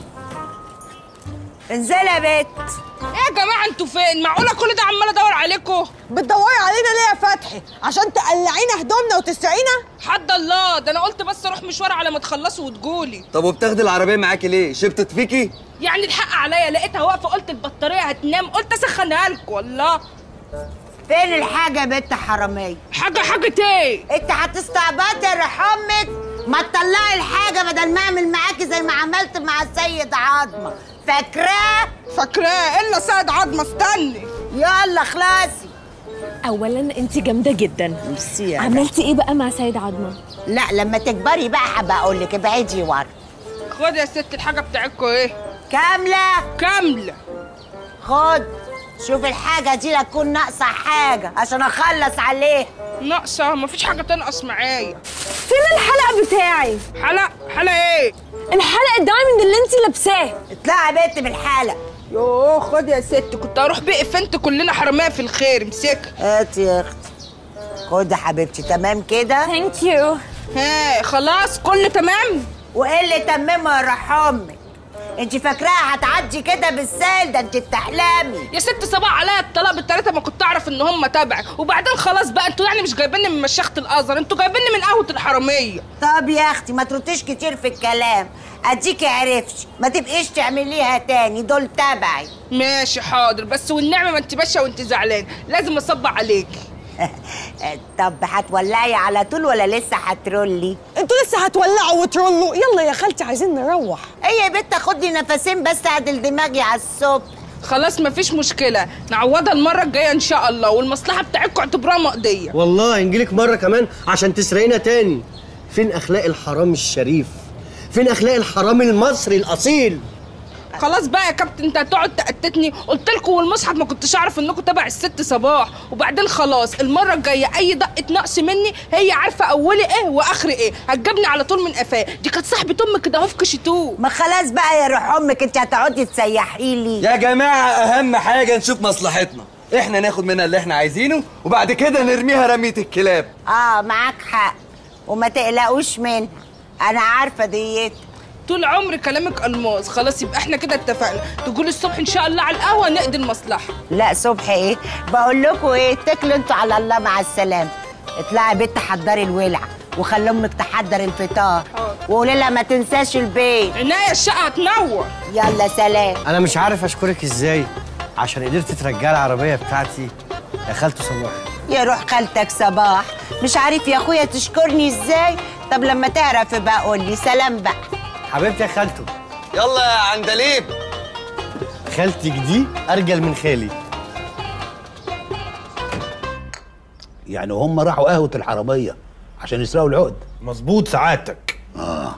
انزلي يا بت. ايه يا جماعه انتوا فين؟ معقوله كل ده عمال ادور عليكم؟ بتدوري علينا ليه يا فتحي؟ عشان تقلعينا هدومنا وتسرقينا؟ حد الله، ده انا قلت بس اروح مشوار على ما تخلصوا وتجولي. طب وبتاخدي العربيه معاكي ليه؟ شبطت فيكي؟ يعني الحق عليا، لقيتها واقفه قلت البطاريه هتنام، قلت اسخنها لكم. والله فين الحاجه يا بت حراميه؟ حاجه حاجه ايه؟ انت هتستعبطي يا روح امك؟ ما تطلعي الحاجه بدل ما اعمل معاكي زي ما عملت مع السيد عظمه. فاكراه؟ فاكراه الا سيد عظمه. استني يلا خلاصي. اولا انت جامده جدا. ميرسي. عملتي ايه بقى مع سيد عظمه؟ لا لما تكبري بقى هبقى اقول لك. ابعدي ورا. خد يا ست الحاجه بتاعتكم. ايه كامله؟ كامله. خد شوف الحاجه دي لا تكون ناقصه حاجه عشان اخلص عليها. ناقصه؟ مفيش حاجه تنقص معايا. فين الحلق بتاعي؟ حلق؟ حلق ايه؟ الحلق الدايموند اللي انت لابساه. اطلعي يا بنت بالحلق. يوه خد يا ست، كنت هروح بيه فنت كلنا حراميه في الخير. امسكها. هاتي يا اختي. خد يا حبيبتي. تمام كده؟ ثانك يو. ها خلاص كله تمام؟ وايه اللي تممه يا روح امك؟ انت فاكراها هتعدي كده بالسهل؟ ده انت بتحلمي يا ست. صباح عليا الطلاق بالتلاته ما كنت اعرف ان هم تبعي. وبعدين خلاص بقى، انتوا يعني مش جايبيني من مشيخه الازهر، انتوا جايبيني من قهوه الحراميه. طب يا اختي ما ترديش كتير في الكلام. اديكي عرفتش، ما تبقيش تعمليها تاني، دول تبعي. ماشي حاضر، بس والنعمه ما انت باشا وانت زعلان، لازم اصبع عليكي. طب هتولعي على طول ولا لسه هترولي؟ انتوا لسه هتولعوا وترولوا؟ يلا يا خالتي عايزين نروح. ايه يا بت خدي نفسين بس اعدل دماغي على الصبح. خلاص مفيش مشكله، نعوضها المره الجايه ان شاء الله، والمصلحه بتاعتكم اعتبروها مقضيه. والله نجيلك مره كمان عشان تسرقينا تاني. فين اخلاق الحرامي الشريف؟ فين اخلاق الحرامي المصري الاصيل؟ خلاص بقى يا كابتن، انت هتقعد تقتتني؟ قلت لكم والمصحف ما كنتش اعرف انكم تبع الست صباح. وبعدين خلاص المره الجايه اي دقه نقص مني هي عارفه اولي ايه واخري ايه، هتجيبني على طول من قفاه. دي كانت صاحبه امك كده اهو في كشتوه. ما خلاص بقى يا روح امك، انت هتقعدي تسيحي لي. يا جماعه اهم حاجه نشوف مصلحتنا، احنا ناخد منها اللي احنا عايزينه وبعد كده نرميها رميه الكلاب. اه معاك حق، وما تقلقوش منها، انا عارفه ديتها. طول عمري كلامك الماس. خلاص يبقى احنا كده اتفقنا، تقولي الصبح ان شاء الله على القهوه نقضي المصلحه. لا صبح ايه؟ بقول لكم ايه، اتكلوا انتوا على الله مع السلامه. اطلعي بنت حضري الولع وخلي امك تحضر الفطار وقولي لها ما تنساش البيت. عناية الشقه هتنور. يلا سلام. انا مش عارف اشكرك ازاي عشان قدرت ترجعي العربيه بتاعتي يا خالته صباح. يا روح خالتك صباح، مش عارف يا اخويا تشكرني ازاي؟ طب لما تعرف بقى قول لي. سلام بقى حبيبتي يا خالته. يلا يا عندليب. خالتك دي ارجل من خالي. يعني هم راحوا قهوه الحراميه عشان يسرقوا العقد؟ مظبوط سعادتك. اه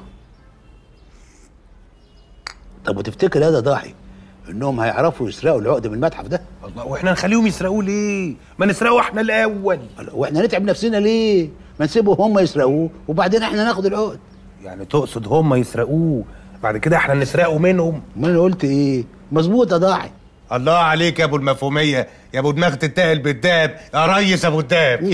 طب وتفتكر هذا ضاحي انهم هيعرفوا يسرقوا العقد من المتحف ده؟ الله، واحنا نخليهم يسرقوه ليه؟ ما نسرقه احنا الاول. واحنا نتعب نفسنا ليه؟ ما نسيبهم هم يسرقوه وبعدين احنا ناخد العقد. يعني تقصد هم يسرقوه بعد كده احنا نسرقه منهم؟ ما انا قلت ايه؟ مظبوط يا ضاحي. الله عليك يا ابو المفهوميه، يا ابو دماغ تتقل بالدهب، يا ريس ابو الدهب.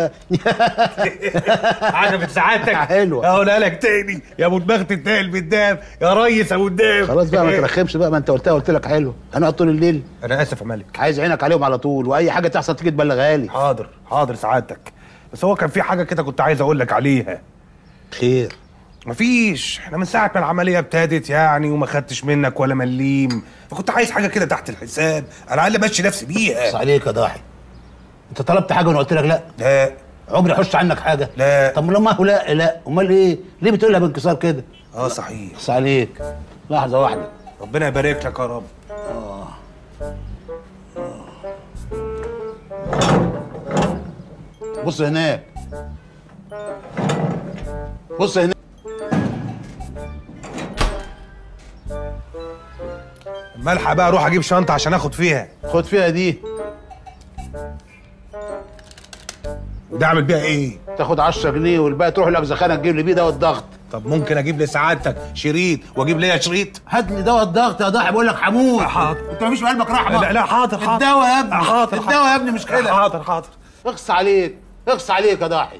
عجبت سعادتك؟ حلوه. اقولها لك تاني، يا ابو دماغ تتقل بالدهب، يا ريس ابو الدهب. خلاص بقى ما ترخمش بقى، ما انت قلتها قلت لك حلو. انا طول الليل. انا اسف يا ملك. عايز عينك عليهم على طول، واي حاجه تحصل تيجي تبلغها لي. حاضر حاضر سعادتك، بس هو كان في حاجه كده كنت عايز اقول لك عليها. خير؟ مفيش، احنا من ساعة ما العملية ابتدت يعني وما خدتش منك ولا مليم، فكنت عايز حاجة كده تحت الحساب، على الأقل امشي نفسي بيها. بس عليك يا ضاحي. أنت طلبت حاجة وأنا قلت لك لا؟ لا. عمري أحش عنك حاجة؟ لا. طب لما هو لا لا، أمال إيه؟ ليه بتقولها بانكسار كده؟ اه صحيح. بس عليك. لحظة واحدة. ربنا يبارك لك يا رب. آه. بص هناك. بص هناك. ملحق بقى اروح اجيب شنطه عشان اخد فيها. خد فيها دي. ده اعمل بيها ايه؟ تاخد عشرة جنيه والباقي تروح الاجزخانه تجيب لي بيه دواء الضغط. طب ممكن اجيب لسعادتك شريط واجيب ليا شريط؟ هات لي دواء الضغط يا ضاحي، بقول لك حمود. حاضر. انت مفيش في قلبك رحمه؟ لا لا حاضر حاضر. الدواء يا ابني. حاضر. الدواء يا ابني مش كده. حاضر حاضر. اخص عليك، اخص عليك يا ضاحي.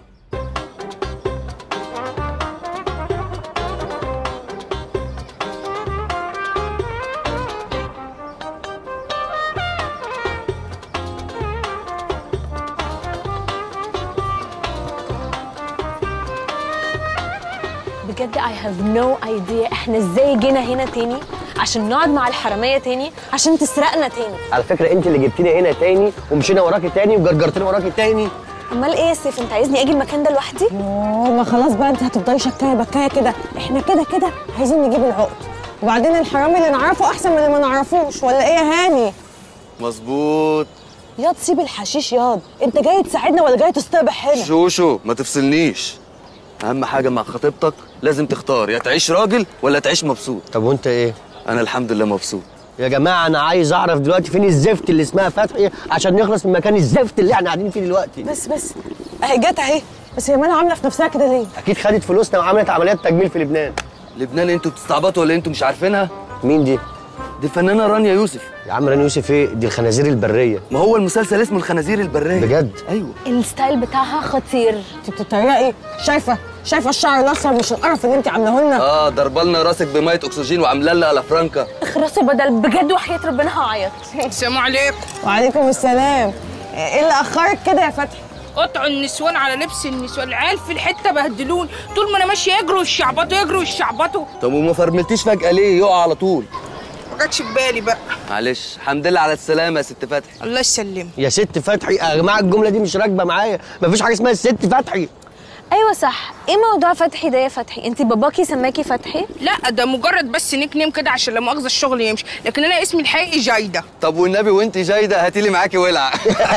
بجد I have no idea احنا ازاي جينا هنا تاني عشان نقعد مع الحرامية تاني عشان تسرقنا تاني. على فكرة انت اللي جبتيني هنا تاني ومشينا وراكي تاني وجرجرتني وراكي تاني. امال ايه يا سيف، انت عايزني اجي المكان ده لوحدي؟ اوه ما خلاص بقى، انت هتفضلي شكايه بكايه كده، احنا كده كده عايزين نجيب العقد، وبعدين الحرامي اللي نعرفه احسن من اللي ما نعرفوش، ولا ايه يا هاني؟ مظبوط. ياض سيب الحشيش ياض، انت جاي تساعدنا ولا جاي تستبح هنا؟ شوشو ما تفصلنيش. اهم حاجه مع خطيبتك لازم تختار، يا تعيش راجل ولا تعيش مبسوط. طب وانت ايه؟ انا الحمد لله مبسوط. يا جماعه انا عايز اعرف دلوقتي فين الزفت اللي اسمها فتحي عشان نخلص من مكان الزفت اللي احنا قاعدين فيه دلوقتي. بس بس اهي جت اهي، بس هي مالها عامله في نفسها كده ليه؟ اكيد خدت فلوسنا وعملت عمليات تجميل في لبنان. لبنان انتوا بتستعبطوا ولا انتوا مش عارفينها؟ مين دي؟ دي الفنانه رانيا يوسف. يا عم رانيا يوسف ايه؟ دي الخنازير البريه. ما هو المسلسل اسمه الخنازير البريه. بجد؟ ايوه. الستايل بتاعها خطير. انت بتتريقي؟ شايفه شايفه الشعر الاصفر مش القرف اللي انت عاملاه لنا؟ اه ضربالنا راسك بميه اكسجين وعامله لنا على فرانكا. اخرسوا بدل بجد وحياه ربنا هعيط. السلام عليكم. وعليكم السلام. ايه اللي اخرك كده يا فتحي؟ قطعوا النسوان على لبس النسوان، العيال في الحته بهدلون، طول ما انا ماشيه يجروا الشعبطوا يجروا الشعبطوا. طب وما فرملتيش فجاه ليه؟ يقع على طول. ما جاتش في بالي بقى. معلش، الحمد لله على السلامه يا ست فتحي. الله يسلمك. يا ست فتحي يا جماعه الجمله دي مش راكبه معايا، مفيش حاجه اسمها الست فتحي. ايوه صح، ايه موضوع فتحي ده يا فتحي؟ انت باباكي سماكي فتحي؟ لا ده مجرد بس نيك نيم كده عشان لا مؤاخذه الشغل يمشي، لكن انا اسمي الحقيقي جايده. طب والنبي وانت جايده هاتي لي معاكي ولعه.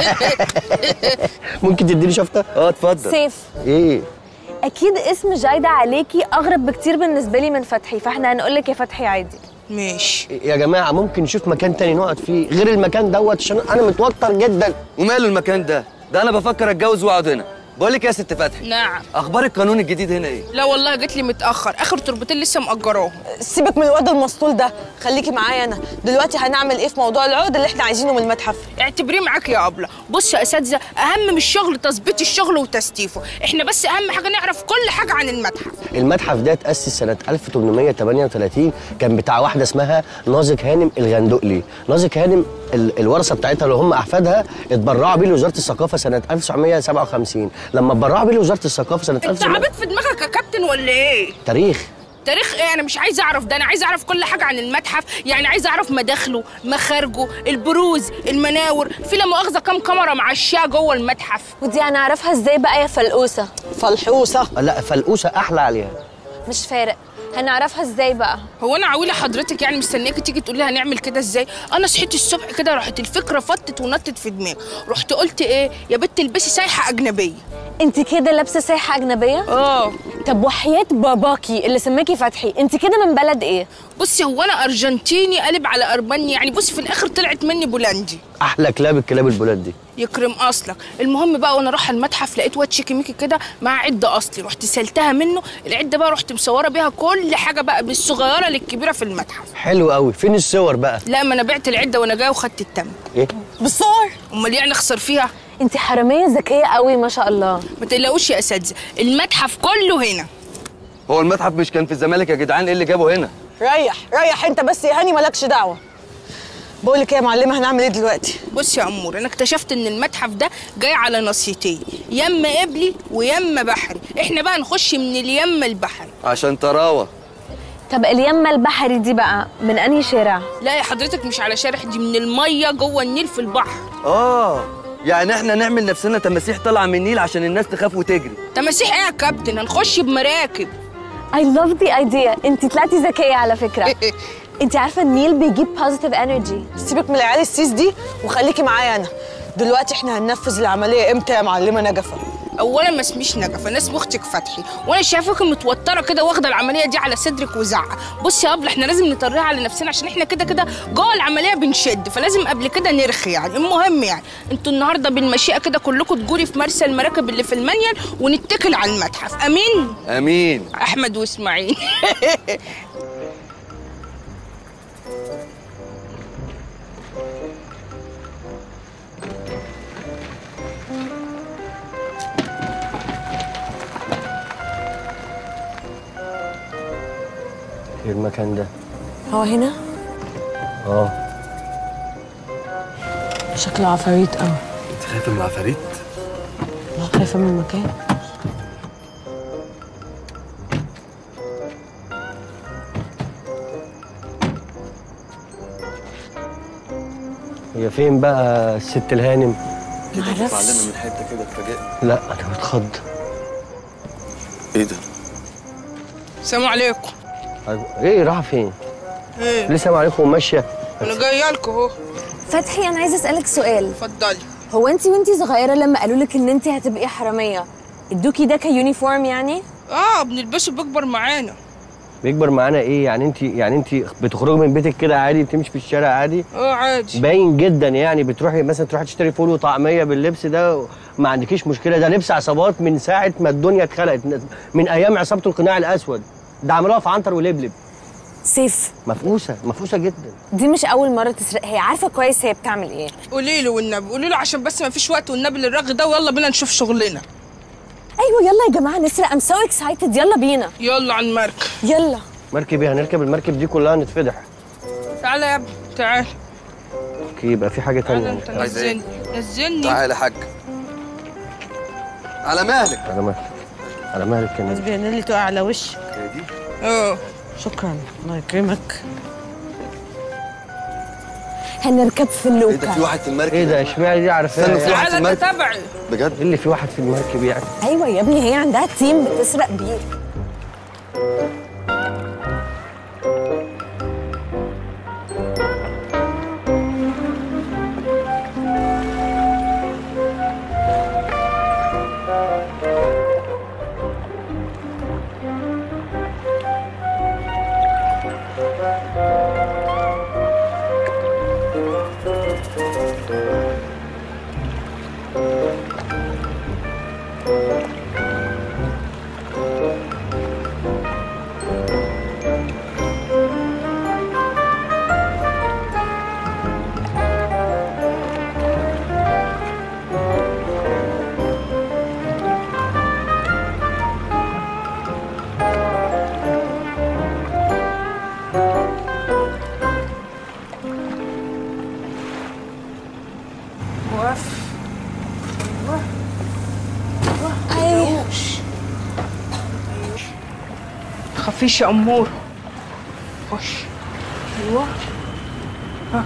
ممكن تديني شفطه؟ اه اتفضل. سيف ايه؟ اكيد اسم جايده عليكي اغرب بكتير بالنسبه لي من فتحي، فاحنا هنقول لك يا فتحي عادي. ماشي. يا جماعه ممكن نشوف مكان تاني نقعد فيه غير المكان دوت عشان انا متوتر جدا. وماله المكان ده؟ ده انا بفكر اتجوز واقعد هنا. بقول لك يا ست فتحي. نعم. اخبار القانون الجديد هنا ايه؟ لا والله جت لي متاخر، اخر تربتين لسه مأجراهم. سيبك من الواد المسطول ده، خليكي معايا انا. دلوقتي هنعمل ايه في موضوع العقد اللي احنا عايزينه من المتحف؟ اعتبريه معاك يا ابله. بص يا اساتذه، اهم من الشغل تظبيط الشغل وتستيفه، احنا بس اهم حاجه نعرف كل حاجه عن المتحف. المتحف ده اتأسس سنة ألف وثمانمائة وثمانية وثلاثين، كان بتاع واحدة اسمها نازك هانم الغندقلي. نازك هانم ال الورثة بتاعتها اللي هم أحفادها اتبرعوا بيه لوزارة الثقافة سنة ألف وتسعمائة وسبعة وخمسين. لما اتبرعوا بيه لوزارة الثقافة سنة انت عبيط في دماغك يا كابتن ولا ايه؟ تاريخ. تاريخ ايه؟ انا مش عايزه اعرف ده، انا عايزه اعرف كل حاجه عن المتحف، يعني عايزه اعرف مداخله، مخارجه، البروز، المناور، في لا مؤاخذه كام كاميرا معشيه جوه المتحف. ودي هنعرفها ازاي بقى يا فلقوسه؟ فلحوسه؟ لا فلقوسه احلى عليها. مش فارق، هنعرفها ازاي بقى؟ هو انا عويله حضرتك يعني مستنياكي تيجي تقولي هنعمل كده ازاي؟ انا صحيت الصبح كده راحت الفكره فطت ونطت في دماغي، رحت قلت ايه يا بت البسي سايحه اجنبيه. انت كده لابسه سايحه اجنبيه؟ اه. طب وحياه باباكي اللي سماكي فتحي، انت كده من بلد ايه؟ بصي هو انا ارجنتيني قلب على ارمني، يعني بصي في الاخر طلعت مني بولندي. احلى كلاب الكلاب البولندي. يكرم اصلك. المهم بقى وانا رايحه المتحف لقيت واد شيكي ميكي كده مع عده اصلي، رحت سالتها منه العده بقى، رحت مصوره بيها كل حاجه بقى من الصغيره للكبيره في المتحف. حلو قوي. فين الصور بقى؟ لا ما انا بعت العده وانا جايه وخدت التمن. ايه؟ بالصور؟ امال يعني اخسر فيها؟ انت حراميه ذكيه قوي ما شاء الله. ما تقلقوش يا اساتذه، المتحف كله هنا. هو المتحف مش كان في الزمالك يا جدعان؟ ايه اللي جابه هنا؟ ريح ريح انت بس يا هاني، مالكش دعوه. بقول لك ايه يا معلمه، هنعمل ايه دلوقتي؟ بص يا امور، انا اكتشفت ان المتحف ده جاي على نصيتين، يما قبلي ويما بحري، احنا بقى نخش من اليما البحري عشان تراوه. طب اليما البحري دي بقى من انهي شارع؟ لا يا حضرتك مش على شارع، دي من الميه جوه النيل في البحر. اه يعني احنا نعمل نفسنا تماسيح طالعه من النيل عشان الناس تخاف وتجري. تماسيح ايه يا كابتن؟ هنخش بمراكب. I love the idea. انت طلعتي ذكيه على فكره. انت عارفه النيل بيجيب positive energy. سيبك من العيال السيس دي وخليكي معايا انا. دلوقتي احنا هننفذ العمليه امتى يا معلمه نجفه؟ اولا ما اسميش نجف، انا اسمي اختك فتحي، وانا شايفاكي متوتره كده واخده العمليه دي على صدرك وزعقه. بصي يا ابله احنا لازم نطريها على نفسنا عشان احنا كده كده جوه العمليه بنشد، فلازم قبل كده نرخي يعني. المهم يعني انتوا النهارده بالمشيئه كده كلكم تجوري في مرسى المراكب اللي في المنيل ونتكل على المتحف. امين؟ امين. احمد واسماعيل. ايه المكان ده؟ هو هنا؟ اه. شكله عفاريت قوي. انت خايفه من العفاريت؟ لا، خايفه من المكان. هي فين بقى الست الهانم؟ كده تطلع لنا من حته كده تفاجئنا. لا انا متخض. ايه ده؟ السلام عليكم. ايه رايحه فين؟ ايه؟ لسه السلام عليكم وماشيه؟ انا جايه لكم اهو. فتحي انا عايزه اسالك سؤال. اتفضلي. هو انت وانتي صغيره لما قالوا لك ان انت هتبقي حراميه ادوكي ده كيونيفورم يعني؟ اه بنلبسه بيكبر معانا. بيكبر معانا ايه يعني؟ انت يعني انت بتخرجي من بيتك كده عادي بتمشي في الشارع عادي؟ اه عادي. باين جدا يعني. بتروحي مثلا تروحي تشتري فول وطعميه باللبس ده ما عندكيش مشكله؟ ده لبس عصابات من ساعه ما الدنيا اتخلقت، من ايام عصابه القناع الاسود. ده عملوها في عنتر ولبلب. سيف مفقوسه مفقوسه جدا. دي مش اول مره تسرق، هي عارفه كويس هي بتعمل ايه. قولي له والنبي، قولي له عشان بس ما فيش وقت والنبي للرغي ده، ويلا بينا نشوف شغلنا. ايوه يلا يا جماعه نسرق. ام سو اكسايتد. يلا بينا. يلا على المركب. يلا. مركب ايه؟ هنركب المركب دي كلها نتفضح. تعالى يا ابني تعالى. اوكي يبقى في حاجه تعالى ثانيه. انت نزلني نزلني. تعالى يا حاج. على مهلك. على مهلك على مهلك كمان. بس بينالي تقع على وشك. هي دي؟ اه شكرا الله يكرمك. هنركب في اللوكا. ايه ده في واحد في المركب؟ ايه ده اشمعنى دي عارفاها؟ استنى في واحد في تعالى المركب تتابعي. بجد؟ ايه اللي في واحد في المركب يعني؟ ايوه يا ابني هي عندها تيم بتسرق بيه. تخافيش يا أمورة. خش. أيوه. ها.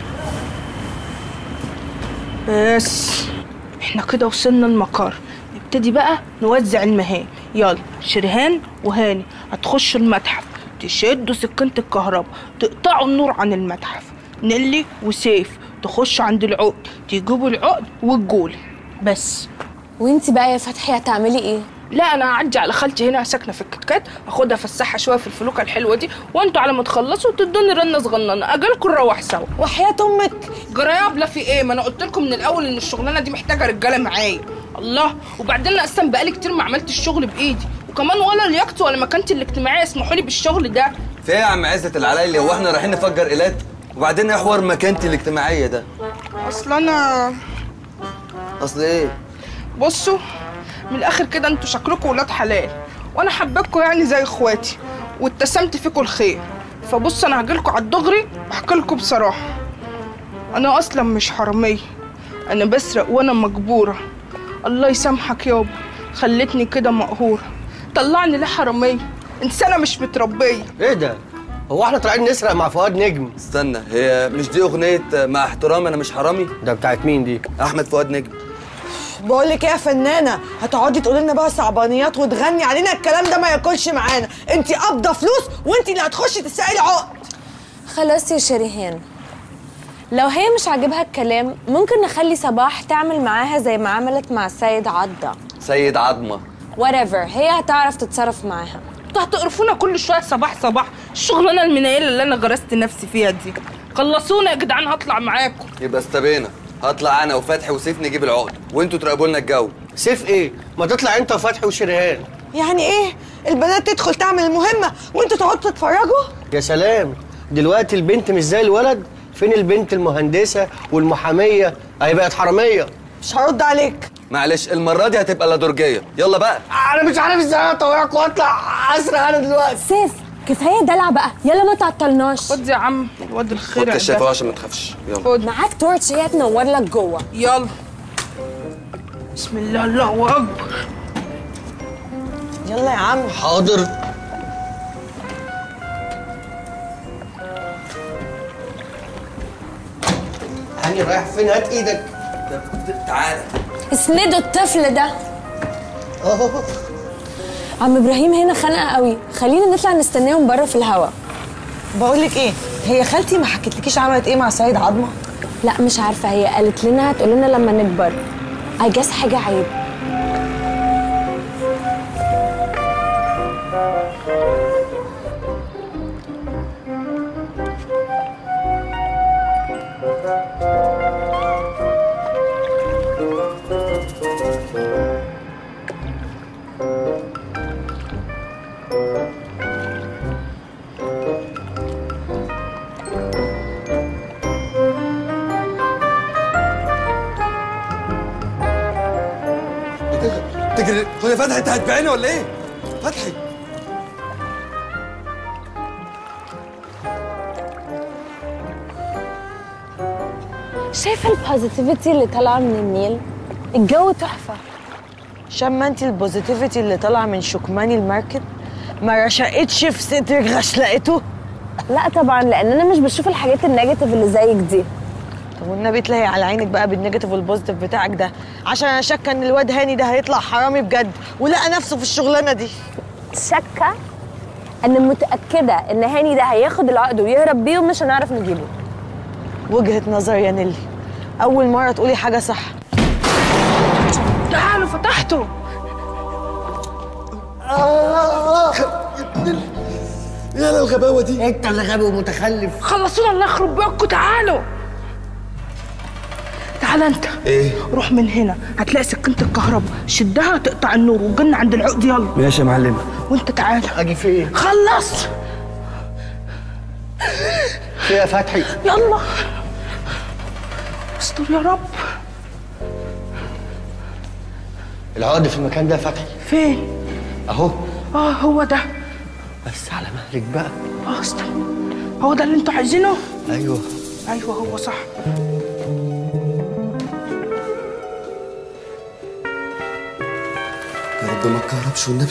بس احنا كده وصلنا المقر. نبتدي بقى نوزع المهام. يلا شريهان وهاني هتخشوا المتحف، تشدوا سكينة الكهرباء، تقطعوا النور عن المتحف. نيلي وسيف تخشوا عند العقد، تجيبوا العقد والجول. بس. وانتي بقى يا فتحي هتعملي ايه؟ لا انا هعدي على خالتي هنا ساكنه في الكتكات، اخدها افسحها شويه في الفلوكه الحلوه دي، وانتوا على ما تخلصوا تدوني رنه صغننه اجيلكم نروح سوا. وحياه امك جريابله في ايه؟ ما انا قلت لكم من الاول ان الشغلانه دي محتاجه رجاله معايا. الله، وبعدين انا اصلا بقالي كتير ما عملتش الشغل بايدي، وكمان ولا لياقتي ولا مكانتي الاجتماعيه يسمحوا لي بالشغل ده. في ايه يا عم عزت العلايلي؟ هو احنا رايحين نفجر ايلات؟ وبعدين ايه حوار مكانتي الاجتماعيه ده؟ اصل انا اصل ايه؟ بصوا من الاخر كده انتوا شكلكم ولاد حلال، وانا حبيتكم يعني زي اخواتي واتسمت فيكم الخير. فبص انا هجيلكوا على الدغري واحكي لكم بصراحه، انا اصلا مش حراميه، انا بسرق وانا مجبوره. الله يسامحك يابا، خلتني كده مقهوره. طلعني ليه حراميه؟ انسانه مش متربيه. ايه ده؟ هو احنا طالعين نسرق مع فؤاد نجم؟ استنى، هي مش دي اغنيه مع احترامي انا مش حرامي؟ ده بتاعت مين دي؟ احمد فؤاد نجم. بقول لك ايه يا فنانه، هتقعدي تقولي لنا بقى صعبانيات وتغني علينا؟ الكلام ده ما ياكلش معانا. انت قابضه فلوس وانت اللي هتخشي تسرقي العقد. خلاص يا شريهان، لو هي مش عاجبها الكلام ممكن نخلي صباح تعمل معاها زي ما عملت مع السيد عضة. سيد عظمه. whatever، هي هتعرف تتصرف معاها. انتوا هتقرفونا كل شويه صباح صباح، الشغلانه المنيله اللي انا جرست نفسي فيها دي. خلصونا يا جدعان هطلع معاكم. يبقى استبينا، هطلع انا وفتحي وسيف نجيب العقد وانتوا تراقبوا لنا الجو. سيف ايه؟ ما تطلع انت وفتحي وشريهان. يعني ايه؟ البنات تدخل تعمل المهمه وانتوا تقعدوا تتفرجوا؟ يا سلام، دلوقتي البنت مش زي الولد. فين البنت المهندسه والمحاميه؟ اهي بقت حراميه. مش هرد عليك. معلش المره دي هتبقى لا درجيه. يلا بقى. انا مش عارف ازاي اطوعكم واطلع اسرع انا دلوقتي. سيف كفايه دلع بقى، يلا ما تعطلناش. خد يا عم الواد الخير. خد كشاف اهو عشان ما تخافش. يلا خد معاك تورتش هي تنور لك جوه. يلا بسم الله الله اكبر. يلا يا عم. حاضر. هاني رايح فين؟ هات ايدك. تعالى. اسندوا الطفل ده. اهو. عم ابراهيم هنا خانقه قوي، خلينا نطلع نستناهم بره في الهوا. بقول لك ايه، هي خالتي ما حكتلكيش عملت ايه مع سيد عظمه؟ لا مش عارفه، هي قالت لنا هتقول لنا لما نكبر. اي جاس حاجه عيب. تجري. خد يا فتحي، انت هتبيعني ولا ايه؟ فتحي. شايفه البوزيتيفيتي اللي طالعه من النيل؟ الجو تحفه. شايفه انت البوزيتيفيتي اللي طالعه من شكماني الماركت؟ ما رشقتش في صدرك غشلقته؟ لا طبعا، لان انا مش بشوف الحاجات النيجاتيف اللي زيك دي. طب والنبي تلاقي على عينك بقى بالنيجاتيف والبوزيتيف بتاعك ده، عشان انا شاكه ان الواد هاني ده هيطلع حرامي بجد ولقى نفسه في الشغلانه دي. شاكه؟ انا متاكده ان هاني ده هياخد العقد ويهرب بيه ومش هنعرف نجيبه. وجهه نظر يا نيلي، اول مره تقولي حاجه صح. تعالوا فتحته. يا لا الغباوه دي. انت اللي غبي ومتخلف. خلصونا الله يخرب بيتكم. تعالوا تعال انت. ايه؟ روح من هنا هتلاقي سكينه الكهرباء، شدها تقطع النور وتجن عند العقد. يلا ماشي يا معلمه. وانت تعال. اجي فين؟ خلص. فين يا فتحي؟ يلا استر يا رب. العقد في المكان ده يا فتحي. فين؟ اهو. اه هو ده. بس على مهلك بقى. اه استنى، هو ده اللي انتوا عايزينه؟ ايوه ايوه هو صح. يا رب ما تكهربش والنبي.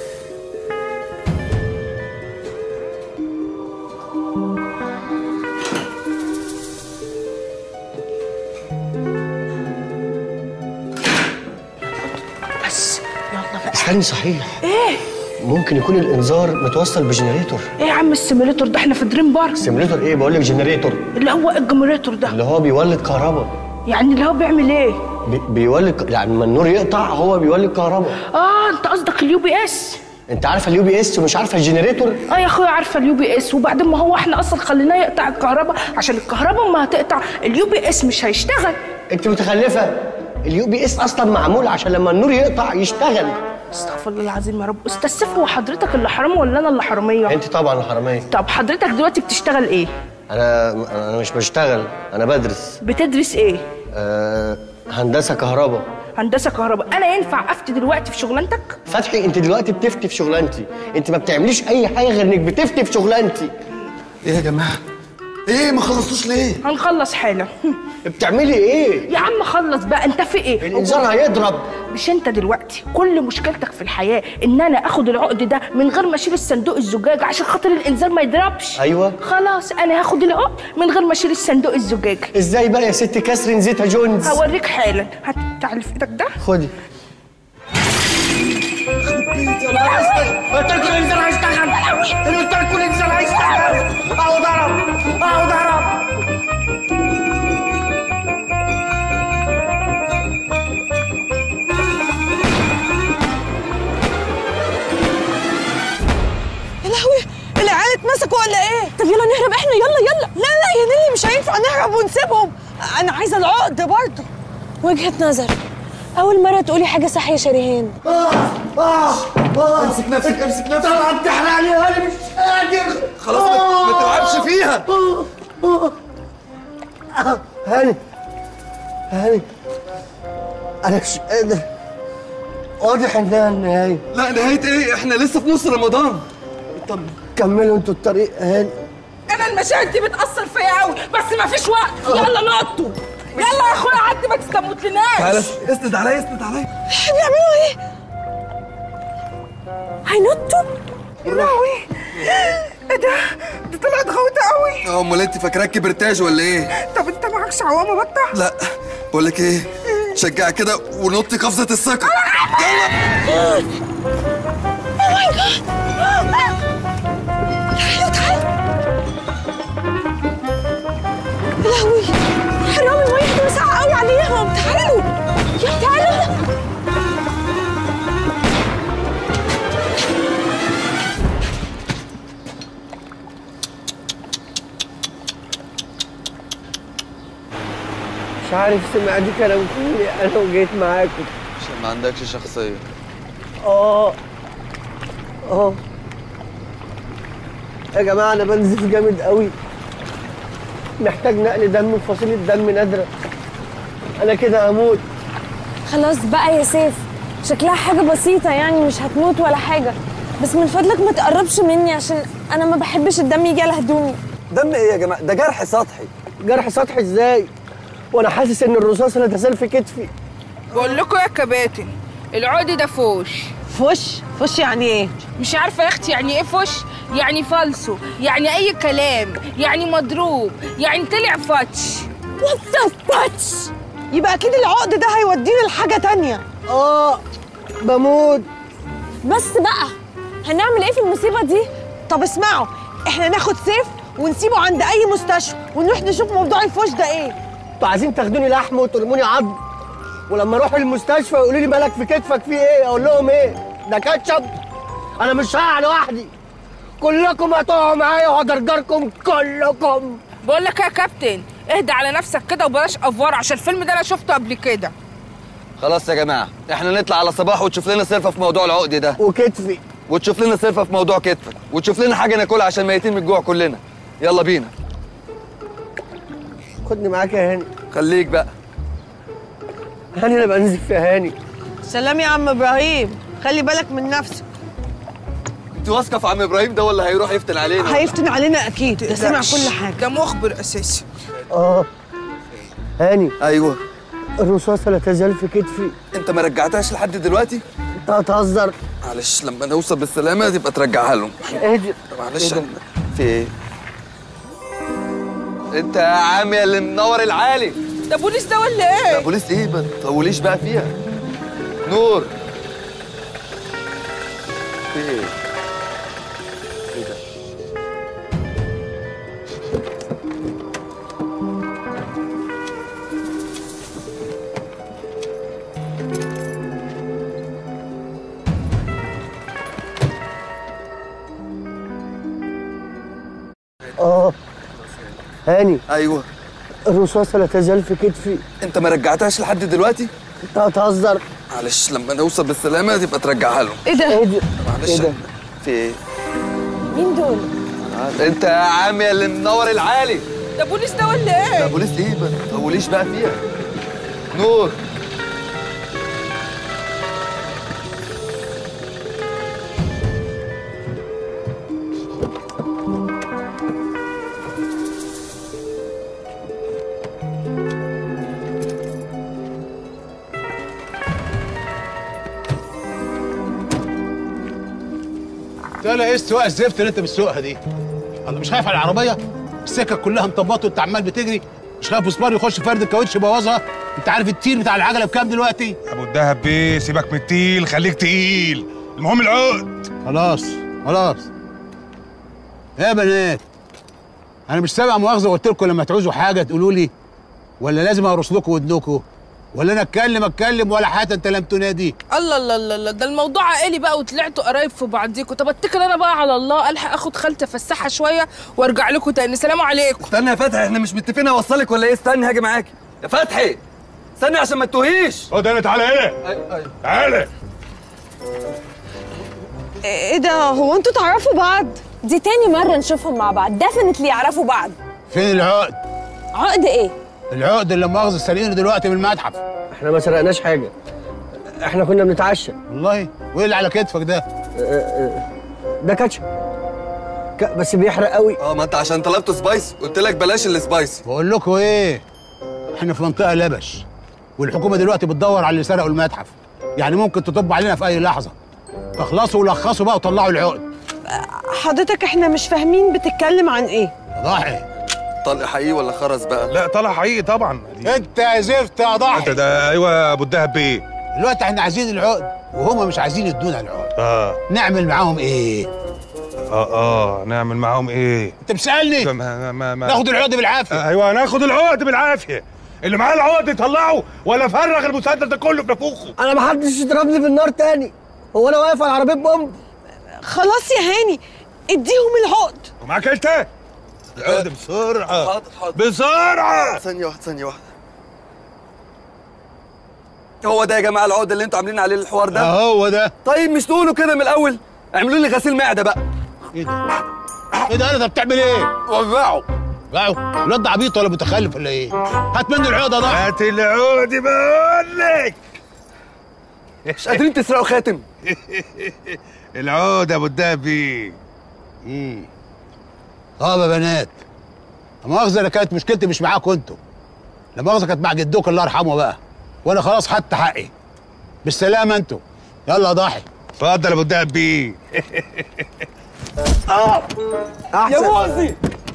بس يلا بقى. استني صحيح. ايه؟ ممكن يكون الانذار متوصل بجنريتور. ايه يا عم السيميليتور ده؟ احنا في دريم بارك. سيميليتور ايه؟ بقول لك جنريتور. اللي هو الجنريتور ده اللي هو بيولد كهرباء. يعني اللي هو بيعمل ايه؟ بي بيولد، يعني لما النور يقطع هو بيولد كهرباء. اه انت قصدك اليو بي اس. انت عارفه اليو بي اس ومش عارفه الجنريتور؟ اه يا اخويا عارفه اليو بي اس، وبعدين ما هو احنا اصلا خليناه يقطع الكهرباء عشان الكهرباء ما هتقطع اليو بي اس مش هيشتغل. انت متخلفه. اليو بي اس اصلا معمول عشان لما النور يقطع يشتغل. استغفر الله العظيم يا رب. استاذ سيف، هو حضرتك اللي حرامي ولا انا اللي حراميه؟ انت طبعا حراميه. طب حضرتك دلوقتي بتشتغل ايه؟ انا انا مش بشتغل، انا بدرس. بتدرس ايه؟ آه هندسه كهرباء. هندسه كهرباء. انا ينفع افتي دلوقتي في شغلانتك؟ فتحي انت دلوقتي بتفتي في شغلانتي، انت ما بتعمليش اي حاجه غير انك بتفتي في شغلانتي. ايه يا جماعه؟ ايه ما خلصتوش ليه؟ هنخلص حالا. بتعملي ايه؟ يا عم خلص بقى، انت في ايه؟ الانذار هيضرب. مش انت دلوقتي كل مشكلتك في الحياه ان انا اخد العقد ده من غير ما اشيل الصندوق الزجاج عشان خاطر الانذار ما يضربش؟ ايوه. خلاص انا هاخد العقد من غير ما اشيل الصندوق الزجاج. ازاي بقى يا ست كاثرين زيتا جونز؟ هوريك حالا. هات تعال في ايدك ده. خدي. قلت لكم الانذار هيشتغل. قلت لكم الانذار هيشتغل. اهو ضرب اهو ضرب. ينفع نهرب ونسيبهم. انا عايزه العقد برضه. وجهة نظر. أول مرة تقولي حاجة صح يا شريهان. اه اه اه امسك نفسك امسك نفسك. طبعا بتحرقني انا مش قادر. خلاص ما, ما تلعبش فيها. هاني هاني انا مش قادر. واضح انها النهايه. لا نهايه ايه؟ احنا لسه في نص رمضان. طب كملوا انتوا الطريق هاني. انا المشاهد دي بتاثر فيا قوي بس مفيش وقت. يلا نطوا يلا يا اخويا عدي ما تستموتلناش. تعالى اسند عليا اسند عليا. بيعملوا ايه؟ هينطوا؟ يا لهوي ايه ده؟ دي طلعت غويطه قوي. اه امال انت فاكراك كبرتاج ولا ايه؟ طب انت معكش عوامه بطه؟ لا بقول لك ايه؟ شجعي كده ونطي قفزه الثقه. يلا. اوه ماي جاد. تعالوا تعالوا. يا لهوي حرام الميه هتبقى ساقعه قوي عليهم. تعالوا يلا تعالوا. مش عارف سمعت كلام كلي انا وجيت معاكم عشان ما عندكش شخصيه. اه اه يا جماعه انا بنزف جامد قوي. محتاج نقل دم وفصيله دم نادره. انا كده هموت. خلاص بقى يا سيف، شكلها حاجة بسيطة يعني مش هتموت ولا حاجة، بس من فضلك ما تقربش مني عشان أنا ما بحبش الدم يجي على هدومي. دم إيه يا جماعة؟ ده جرح سطحي. جرح سطحي إزاي؟ وأنا حاسس إن الرصاصة لا تزال في كتفي. بقول لكم يا كباتن العقد ده فوش. فوش؟ فوش يعني إيه؟ مش عارفة يا أختي يعني إيه فوش؟ يعني فالصو، يعني أي كلام، يعني مضروب، يعني طلع فاتش. وات ذا فاتش؟ يبقى أكيد العقد ده هيودينا لحاجة تانية. آه بموت. بس بقى هنعمل إيه في المصيبة دي؟ طب اسمعوا، إحنا ناخد سيف ونسيبه عند أي مستشفى ونروح نشوف موضوع الفوش ده إيه. أنتوا عايزين تاخدوني لحم وترموني عظم، ولما أروح المستشفى يقولوا لي مالك في كتفك في إيه؟ أقول لهم إيه؟ ده كاتشب؟ أنا مش هقع لوحدي. كلكم هتقعوا معايا وهجرجركم كلكم. بقول لك يا كابتن اهدى على نفسك كده وبلاش افوار عشان الفيلم ده انا شفته قبل كده. خلاص يا جماعه احنا نطلع على صباح وتشوف لنا سيرفه في موضوع العقد ده وكتفي، وتشوف لنا سيرفه في موضوع كتفك، وتشوف لنا حاجه ناكلها عشان ميتين من الجوع كلنا. يلا بينا. خدني معاك يا هاني. خليك بقى. هاني انا بنزف يا هاني. سلام يا عم ابراهيم، خلي بالك من نفسك. انت واثقه في عم ابراهيم ده ولا هيروح يفتن علينا؟ هيفتن علينا اكيد، ده سمع كل حاجه. ده مخبر اساسي. اه هاني. ايوه الرصاصه لا تزال في كتفي. انت ما رجعتهاش لحد دلوقتي؟ انت هتهزر. معلش لما نوصل بالسلامه تبقى ترجعها لهم. اهدي. معلش في ايه؟ انت يا عم يا اللي منور العالي. ده بوليس ده ولا ايه؟ ده بوليس ايه؟ ما تطوليش بقى فيها. نور في ايه؟ ايه ده؟ اه هاني. ايوه الرصاصه لا تزال في كتفي. انت ما رجعتهاش لحد دلوقتي؟ انت هتهزر. معلش لما نوصل بالسلامه تبقى ترجعها لهم. ايه ده؟ اهدي. معلش. ايه ده؟ في ايه؟ مين دول؟ انت يا عم يا اللي منور العالي. ده بوليس ده ولا ايه؟ ده بوليس ايه؟ ما تطوليش بقى فيها. نور لا ايه السواقه الزفت اللي انت بتسوقها دي؟ انا مش خايف على العربيه؟ السكك كلها مطبطه وانت عمال بتجري، مش خايف مسمار يخش فرد الكاوتش يبوظها؟ انت عارف التيل بتاع العجله بكام دلوقتي؟ ابو الدهب بيه سيبك من التيل، خليك تقيل، المهم العقد. خلاص خلاص. يا بنات انا مش سامع مؤاخذه، قلت لكم لما تعوزوا حاجه تقولوا لي، ولا لازم ارص لكم ودنكم؟ ولا انا اتكلم اتكلم ولا حتى انت لم تنادي؟ الله الله الله الله، ده الموضوع عائلي بقى وطلعتوا قرايب في بعضيكوا. طب اتكل انا بقى على الله، الحق اخد خالتي افسحها شويه وارجع لكم تاني. سلام عليكم. استنى يا فتحي، احنا مش متفقين اوصلك ولا ايه؟ استني هاجي معاكي يا فتحي، استني عشان ما تتوهيش. خد انا، تعالى هنا. ايوه ايوه تعالى. ايه ده، هو انتوا تعرفوا بعض؟ دي تاني مرة نشوفهم مع بعض، ديفنتلي يعرفوا بعض. فين العقد؟ عقد ايه؟ العقد اللي مؤاخذة سارقينه دلوقتي من المتحف. احنا ما سرقناش حاجه، احنا كنا بنتعشى. والله؟ وايه اللي على كتفك ده؟ ده كاتشب بس بيحرق قوي. اه ما انت عشان طلبته سبايس قلت لك بلاش السبايسي. بقول لكم ايه، احنا في منطقه لبش، والحكومه دلوقتي بتدور على اللي سرقوا المتحف، يعني ممكن تطب علينا في اي لحظه. فاخلصوا ولخصوا بقى وطلعوا العقد. حضرتك احنا مش فاهمين بتتكلم عن ايه؟ ضاحي طلق حقيقي ولا خرز بقى؟ لا طلع حقيقي طبعا. انت يا زفت يا ضاحي. انت ده ايوه يا ابو الدهب بيه. دلوقتي احنا عايزين العقد وهم مش عايزين يدونا العقد. اه نعمل معاهم ايه؟ اه اه نعمل معاهم ايه؟ انت بتسالني؟ ما ما ما ناخد العقد بالعافيه. آه ايوه ناخد العقد بالعافيه. اللي معاه العقد يطلعه ولا فرغ المسدس ده كله في نافوخه. انا ما حدش يضربني بالنار تاني. هو انا واقف على عربيه بومب؟ خلاص يا هاني اديهم العقد. ومعاك انت؟ العقد بسرعه. حاضر حاضر بسرعه. ثانيه واحده ثانيه واحده. هو ده يا جماعه العقد اللي انتوا عاملين عليه الحوار ده؟ اه هو ده. طيب مش تقولوا كده من الاول؟ اعملوا لي غسيل معده بقى. ايه ده؟ ايه ده؟ انا ده بتعمل ايه؟ وبيعوا باعوا؟ الواد ده عبيط ولا متخلف ولا ايه؟ هات مني العقد يا ضاحي. هات العقد بقول لك. مش قادرين تسرقوا خاتم؟ العقد يا ابو الدهبي. امم اه يا بنات، لا مؤاخذة انا كانت مشكلتي مش معاكم انتوا، لا مؤاخذة كانت مع جدوك الله يرحمه بقى، وانا خلاص خدت حقي. بالسلامة انتوا. يلا يا ضاحي. اتفضل يا ابو الدهبي. اه يا موزي.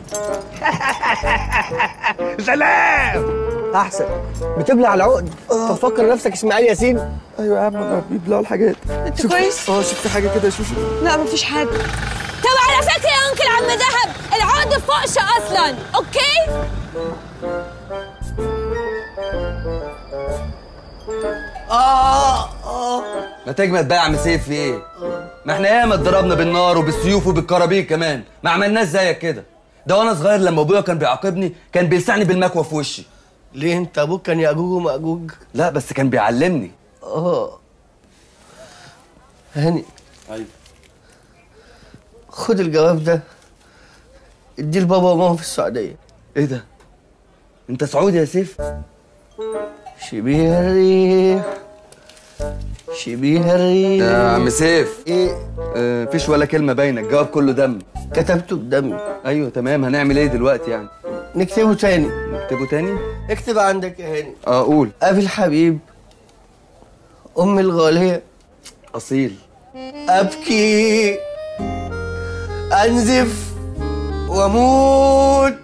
سلام. احسن بتبلع العقد. تفكر نفسك اسماعيل ياسين. ايوه يا عم بيبلعوا الحاجات. انت كويس؟ اه شفت حاجه كده يا شوشو؟ لا مفيش حاجه. طب على فكرة يا انكل عم دهب، العقد فوقش اصلا، اوكي؟ اه اه ما تجمد بقى يا عم سيف في ايه؟ ما احنا ياما اتضربنا بالنار وبالسيوف وبالكرابيك كمان، ما عملناش زيك كده. ده وانا صغير لما ابويا كان بيعاقبني كان بيلسعني بالمكوى في وشي. ليه انت ابوك كان ياجوج وماجوج؟ لا بس كان بيعلمني. اه هاني. ايوه خد الجواب ده اديه لبابا وماما في السعوديه. ايه ده؟ انت سعودي يا سيف؟ شبيه الريح شبيه الريح. يا عم سيف ايه؟ آه مفيش ولا كلمه باينه، الجواب كله دم. كتبته بدمي. ايوه تمام، هنعمل ايه دلوقتي يعني؟ نكتبه تاني. نكتبه تاني؟ اكتب عندك يا هاني. اه قول. ابي الحبيب، امي الغاليه، اصيل، ابكي، انزف واموت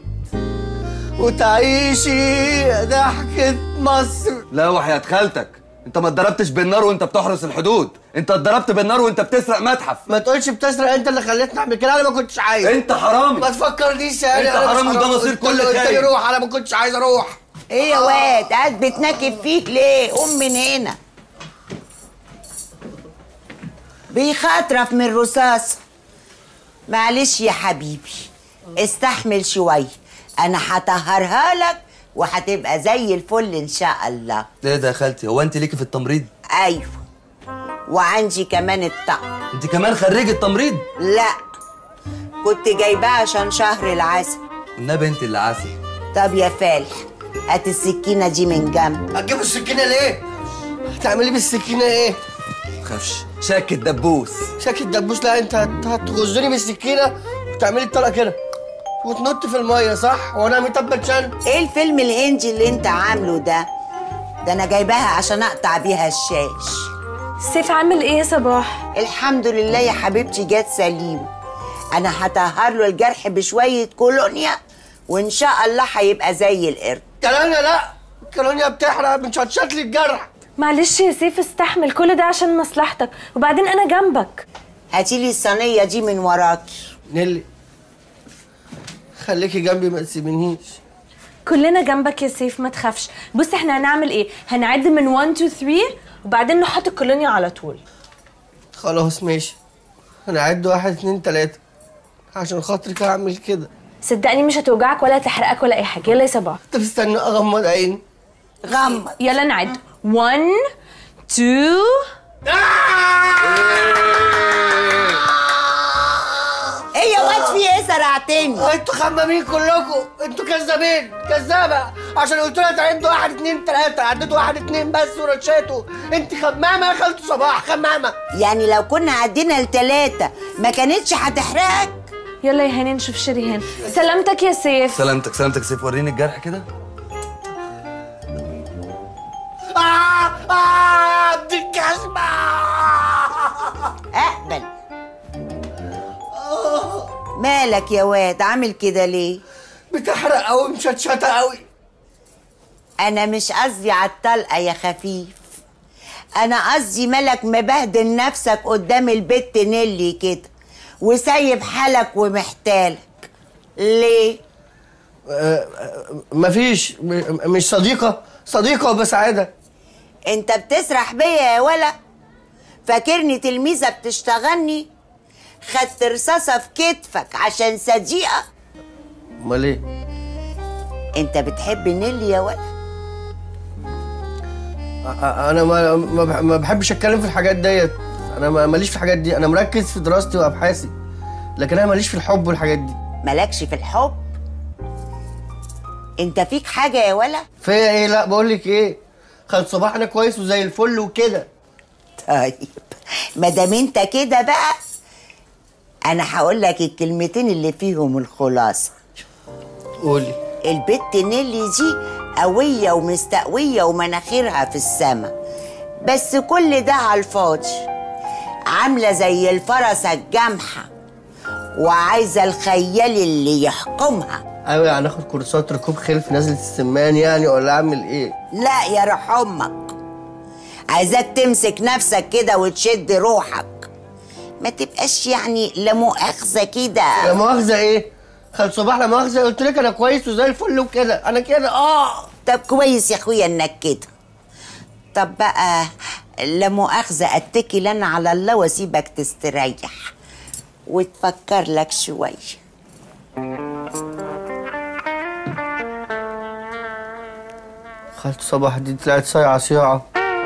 وتعيشي ضحكة مصر. لا وحياة خالتك، انت ما اتضربتش بالنار وانت بتحرس الحدود، انت اتضربت بالنار وانت بتسرق متحف. ما تقولش بتسرق، انت اللي خليتني اعمل كده، انا ما كنتش عايز. انت حرامي. ما تفكرنيش يعني. انت حرامي وده مصير كل خير. قلت لي روح، انا ما كنتش عايز اروح. ايه يا واد قاعد بتنكب فيك ليه؟ قوم من هنا. بيخاطرف من الرصاص. معلش يا حبيبي استحمل شويه، انا هطهرها لك وهتبقى زي الفل ان شاء الله. ايه ده يا خالتي؟ هو انت ليكي في التمريض؟ ايوه وعندي كمان الطقم. انت كمان خريجة تمريض؟ لا كنت جايباه عشان شهر العسل. النبي انت اللي عسل. طب يا فالح هات السكينه دي من جنب. هتجيبوا السكينه ليه؟ هتعملي بالسكينه ايه؟ متخافش، شاك الدبوس. شاك الدبوس؟ لا انت هتغزني بالسكينه وتعملي الطلقه كده وتنط في الميه صح؟ وانا متبت شن. ايه الفيلم الهندي اللي انت عامله ده؟ ده انا جايباها عشان اقطع بيها الشاش. سيف عامل ايه يا صباح؟ الحمد لله يا حبيبتي جت سليم. انا هطهر له الجرح بشويه كولونيا وان شاء الله هيبقى زي القرد. كولونيا لا، كولونيا بتحرق من شطشط لي الجرح. معلش يا سيف استحمل، كل ده عشان مصلحتك، وبعدين انا جنبك. هاتيلي الصينيه دي من وراكي. نيلي خليكي جنبي ما تسيبنيش. كلنا جنبك يا سيف، ما تخافش. بص احنا هنعمل ايه؟ هنعد من واحد اتنين تلاتة وبعدين نحط الكولونيا على طول. خلاص ماشي، هنعد واحد اتنين تلاته عشان خاطرك هعمل كده. صدقني مش هتوجعك ولا تحرقك ولا اي حاجه. يلا يا صباح. طب استنى اغمض عيني. غمض. يلا نعد واحد اتنين ايه يا واد في ايه سرعتني؟ انتوا خمامين كلكم، انتوا كذابين كذابه، عشان قلت لها تعدوا واحد اتنين تلاته عديتوا واحد اتنين بس ورشيتوا. انت خمامه يا خالته صباح، خمامه. يعني لو كنا عدينا لتلاته ما كانتش هتحرقك؟ يلا يا هاني نشوف شريهان. سلامتك يا سيف. سلامتك سلامتك يا سيف، وريني الجرح كده. اه اه دي الجزمه. اقبل. مالك يا واد عامل كده ليه؟ بتحرق قوي، مشتشته قوي. انا مش قصدي على الطلقه يا خفيف، انا قصدي مالك مبهدل نفسك قدام البت نيلي كده وسايب حالك ومحتالك ليه؟ آه مفيش، مش صديقه، صديقه وبسعادة. انت بتسرح بيا يا ولا؟ فاكرني تلميذه بتشتغلني؟ خدت رصاصه في كتفك عشان صديقه؟ امال ايه؟ انت بتحب نيلي يا ولا؟ انا ما ما بحبش اتكلم في الحاجات ديت، انا ماليش في الحاجات دي، انا مركز في دراستي وابحاثي، لكن انا ماليش في الحب والحاجات دي. مالكش في الحب؟ انت فيك حاجه يا ولا؟ فيا ايه؟ لا بقول لك ايه، خالد صباح انا كويس وزي الفل وكده. طيب ما دام انت كده بقى انا هقول لك الكلمتين اللي فيهم الخلاصه. قولي. البت نيلي دي قويه ومستقويه ومناخيرها في السما، بس كل ده على الفاضي. عامله زي الفرسه الجامحه وعايزه الخيال اللي يحكمها. ايوه هناخد كورسات ركوب خيل في نزله السمان يعني ولا اعمل ايه؟ لا يا روح امك، عايزاك تمسك نفسك كده وتشد روحك، ما تبقاش يعني لا مؤاخذه كده. لا مؤاخذه ايه؟ خالد صباح لا مؤاخذه، قلت لك انا كويس وزي الفل وكده، انا كده. اه طب كويس يا اخويا انك كده. طب بقى لا مؤاخذه اتكل انا على الله واسيبك تستريح وتفكر لك شويه. خالد صباح دي طلعت صايعه صياعه.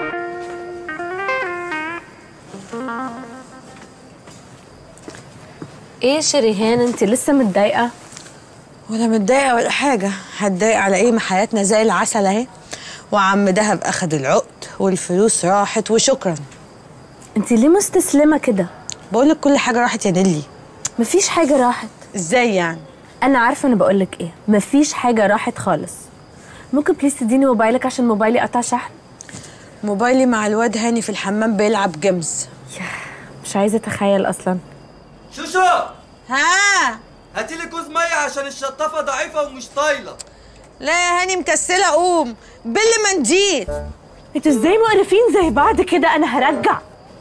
ايه شريهان انت لسه متضايقه؟ ولا متضايقه ولا حاجه، هتضايق على ايه؟ ما حياتنا زي العسل اهي، وعم دهب اخد العقد والفلوس راحت وشكرا. انت ليه مستسلمه كده؟ بقولك كل حاجه راحت يا نيلي. مفيش حاجه راحت. ازاي يعني؟ انا عارفه انا بقولك ايه، مفيش حاجه راحت خالص. ممكن بليز تديني موبايلك عشان موبايلي قطع شحن؟ موبايلي مع الواد هاني في الحمام بيلعب جيمز. مش عايزه اتخيل اصلا. شوشو ها هاتيلي كوز ميه عشان الشطافه ضعيفه ومش طايله. لا يا هاني مكسله، قوم بل منديل. انتوا ازاي مقرفين زي بعض كده؟ انا هرجع.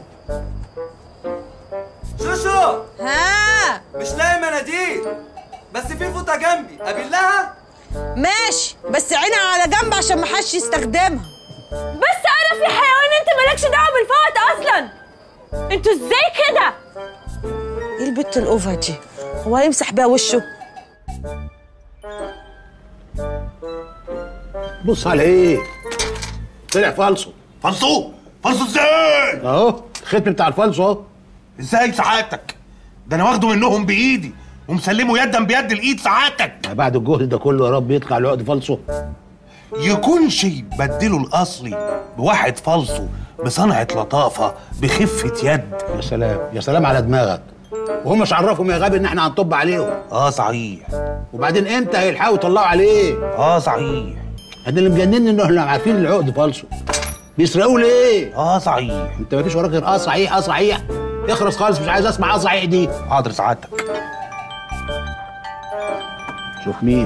شوشو ها مش لاقي مناديل بس في فوطه جنبي ابلها. ماشي بس عينها على جنب عشان ما حدش يستخدمها. بس انا في حيوان، انت مالكش دعوه بالفوط اصلا. انتوا ازاي كده؟ ايه البت الاوفر دي؟ هو هيمسح بيها وشه؟ بص على ايه؟ طلع فالصو. فالصو؟ فالصو ازاي؟ اهو الختم بتاع الفالصو اهو. ازاي سعادتك؟ ده انا واخده منهم بايدي ومسلمه يدا بيد الايد سعادتك. بعد الجهد ده كله يا رب يطلع العقد فالصو. يكونش يبدلوا الاصلي بواحد فالصو بصنعه لطافه بخفه يد. يا سلام يا سلام على دماغك. وهم مش عرفهم يا غبي ان احنا هنطب عليهم؟ اه صحيح. وبعدين امتى هيلحقوا يطلعوا عليه؟ اه صحيح. احنا اللي مجنني ان احنا عارفين العقد فالصو. بيسرقوا ليه؟ اه صحيح. انت مفيش وراك غير اه صحيح اه صحيح. اخرس خالص، مش عايز اسمع اه صحيح دي. حاضر سعادتك. شوف مين.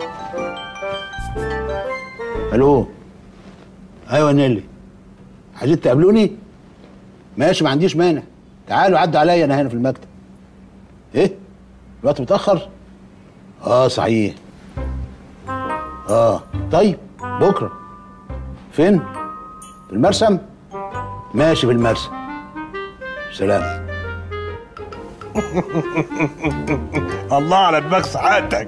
الو. ايوه نيلي، عايزين تقابلوني؟ ماشي ما عنديش مانع، تعالوا عدوا عليا انا هنا في المكتب. ايه؟ الوقت متاخر؟ اه صحيح. اه طيب بكره فين؟ في المرسم؟ ماشي في المرسم. سلام. الله على دماغ سعادتك.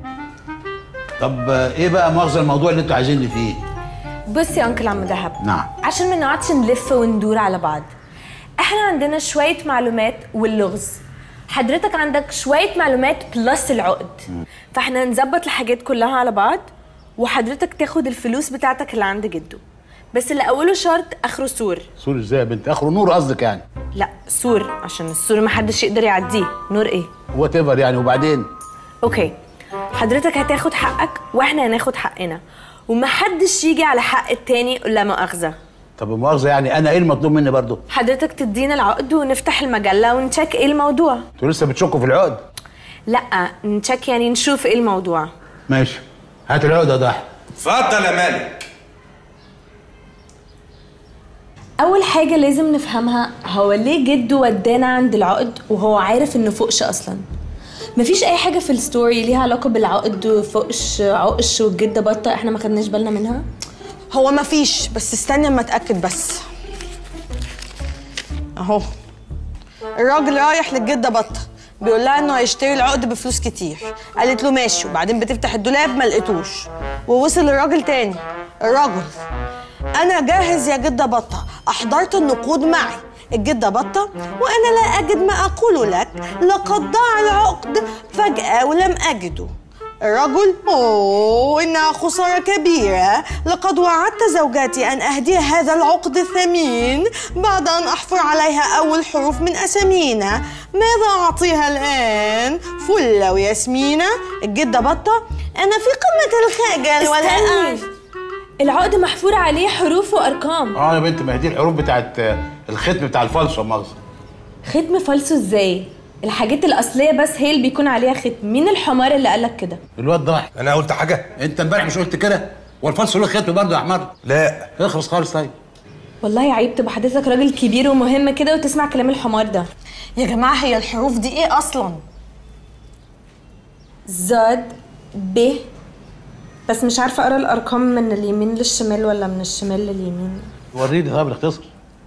طب ايه بقى مؤاخذه الموضوع اللي انتوا عايزيني فيه؟ بص يا انكل عم دهب، نعم. عشان ما نقعدش نلف وندور على بعض، احنا عندنا شويه معلومات واللغز، حضرتك عندك شويه معلومات بلس العقد، فاحنا نظبط الحاجات كلها على بعض وحضرتك تاخد الفلوس بتاعتك اللي عند جده، بس اللي اوله شرط اخره سور. سور ازاي يا بنت؟ اخره نور قصدك يعني؟ لا سور، عشان السور محدش يقدر يعديه. نور ايه؟ وات ايفر يعني. وبعدين؟ اوكي، حضرتك هتاخد حقك واحنا هناخد حقنا، ومحدش يجي على حق التاني لا مؤاخذه. طب مؤاخذه يعني انا ايه المطلوب مني برضه؟ حضرتك تدينا العقد ونفتح المجله ونتشيك ايه الموضوع. انتوا لسه بتشكوا في العقد؟ لا نتشيك يعني نشوف ايه الموضوع. ماشي، هات العقد يا ضحى. اتفضل يا مالك. اول حاجه لازم نفهمها هو ليه جده ودانا عند العقد وهو عارف انه فوقش اصلا. مفيش اي حاجه في الستوري ليها علاقه بالعقد وفوقش عقش والجده بطه احنا ما خدناش بالنا منها. هو مفيش، بس استني اما اتاكد بس. اهو الراجل رايح للجده بطه بيقول لها انه هيشتري العقد بفلوس كتير، قالت له ماشي، وبعدين بتفتح الدولاب ما لقيتوش، ووصل الراجل تاني. الراجل: انا جاهز يا جده بطه، احضرت النقود معي. الجده بطه: وانا لا اجد ما اقول لك، لقد ضاع العقد فجاه ولم اجده. الرجل: اوه انها خساره كبيره، لقد وعدت زوجتي ان اهدي هذا العقد الثمين بعد ان احفر عليها اول حروف من اسامينا، ماذا اعطيها الان؟ فله وياسمينه. الجده بطه: انا في قمه الخجل ولا استني، العقد محفور عليه حروف وارقام. اه يا بنت، ما هي دي الحروف بتاعت الختم بتاع الفالصو. مؤاخذه. ختم فالصو ازاي؟ الحاجات الاصليه بس هي اللي بيكون عليها ختم. مين الحمار اللي قالك كده؟ الواد ضاحك. انا قلت حاجه؟ انت امبارح مش قلت كده؟ والفالصو له ختم برضه يا حمار؟ لا اخلص خالص. طيب والله عيب تبقى حضرتك راجل كبير ومهم كده وتسمع كلام الحمار ده. يا جماعه هي الحروف دي ايه اصلا؟ زاد ب، بس مش عارفه اقرا الارقام من اليمين للشمال ولا من الشمال لليمين. وريني طب الاختصار.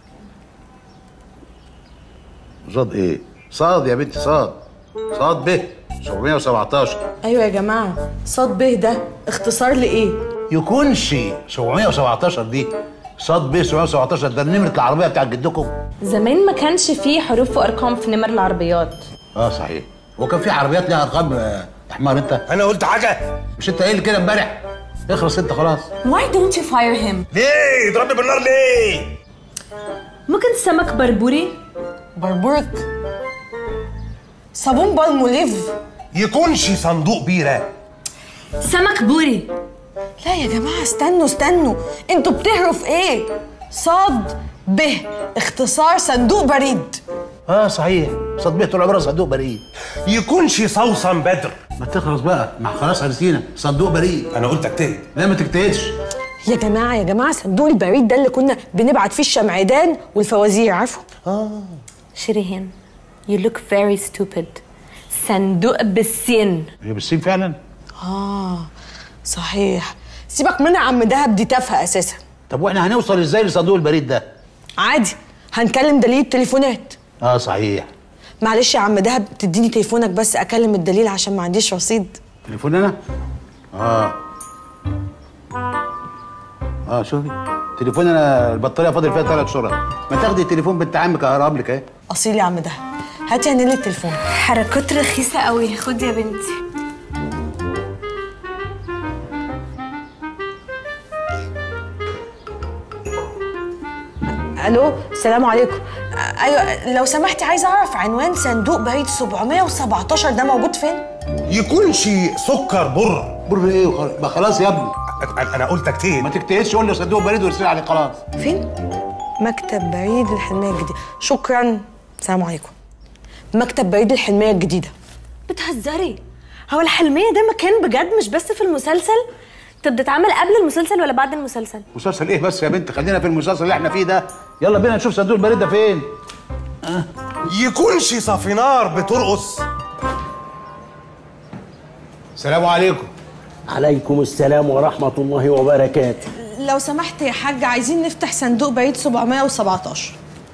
صاد ايه؟ صاد يا بنتي، صاد. صاد ب سبعمية وسبعتاشر. ايوه يا جماعه، صاد ب ده اختصار لايه؟ يكونش سبعمية وسبعتاشر دي صاد ب سبعمية وسبعتاشر ده نمره العربيه بتاعت جدكم؟ زمان ما كانش فيه حروف وارقام في نمر العربيات. اه صحيح، هو كان في عربيات ليها ارقام يا حمار انت؟ انا قلت حاجه؟ مش انت قايل كده امبارح؟ اخلص انت خلاص. Why don't you fire him؟ ليه؟ يضربني بالنار ليه؟ ممكن سمك بربوري؟ بربورك؟ صابون بالموليف؟ يكونش صندوق بيره؟ سمك بوري؟ لا يا جماعه استنوا استنوا، انتوا بتهروا في ايه؟ صاد ب اختصار صندوق بريد. اه صحيح، صاد ب طول عمرها صندوق بريد. يكونش صوصن بدر؟ ما تخلص بقى، ما خلاص عرسينا صندوق بريد. انا قلت اجتهد. لا ما تجتهدش يا جماعه يا جماعه، صندوق البريد ده اللي كنا بنبعت فيه الشمعدان والفوازير، عارفه؟ اه شيريهان you look very stupid. صندوق بالسين. هي بالسين فعلا؟ اه صحيح. سيبك منها يا عم دهب، دي تافهه اساسا. طب واحنا هنوصل ازاي لصندوق البريد ده؟ عادي، هنكلم دليل التليفونات. اه صحيح. معلش يا عم دهب، تديني تليفونك بس اكلم الدليل عشان ما عنديش رصيد. تليفون انا؟ اه اه شوفي تليفون انا البطاريه فاضل فيها ثلاث شهور. ما تاخدي تليفون بنت عمك اهرب لك اهي. اصيل يا عم دهب، هاتي يا نيلي التليفون. حركات رخيصه قوي، خدي يا بنتي. الو السلام عليكم. ايوه لو سمحتي عايزه اعرف عنوان صندوق بريد سبعمية وسبعتاشر ده موجود فين؟ يكونش سكر بر؟ بر ايه وخلاص؟ ما خلاص يا ابني. انا قلت اجتهد. ما تجتهدش، قول لي صندوق بريد وارسل عليه خلاص. فين؟ مكتب بريد الحلميه الجديده. شكرا، السلام عليكم. مكتب بريد الحلميه الجديده. بتهزري؟ هو الحلميه ده مكان بجد مش بس في المسلسل؟ طب بتتعمل قبل المسلسل ولا بعد المسلسل؟ مسلسل ايه بس يا بنت؟ خلينا في المسلسل اللي احنا فيه ده. يلا بينا نشوف صندوق البريد ده فين. أه. يكونش صافينار بترقص؟ السلام عليكم. عليكم السلام ورحمة الله وبركاته. لو سمحت يا حاج، عايزين نفتح صندوق بريد سبعمية وسبعتاشر.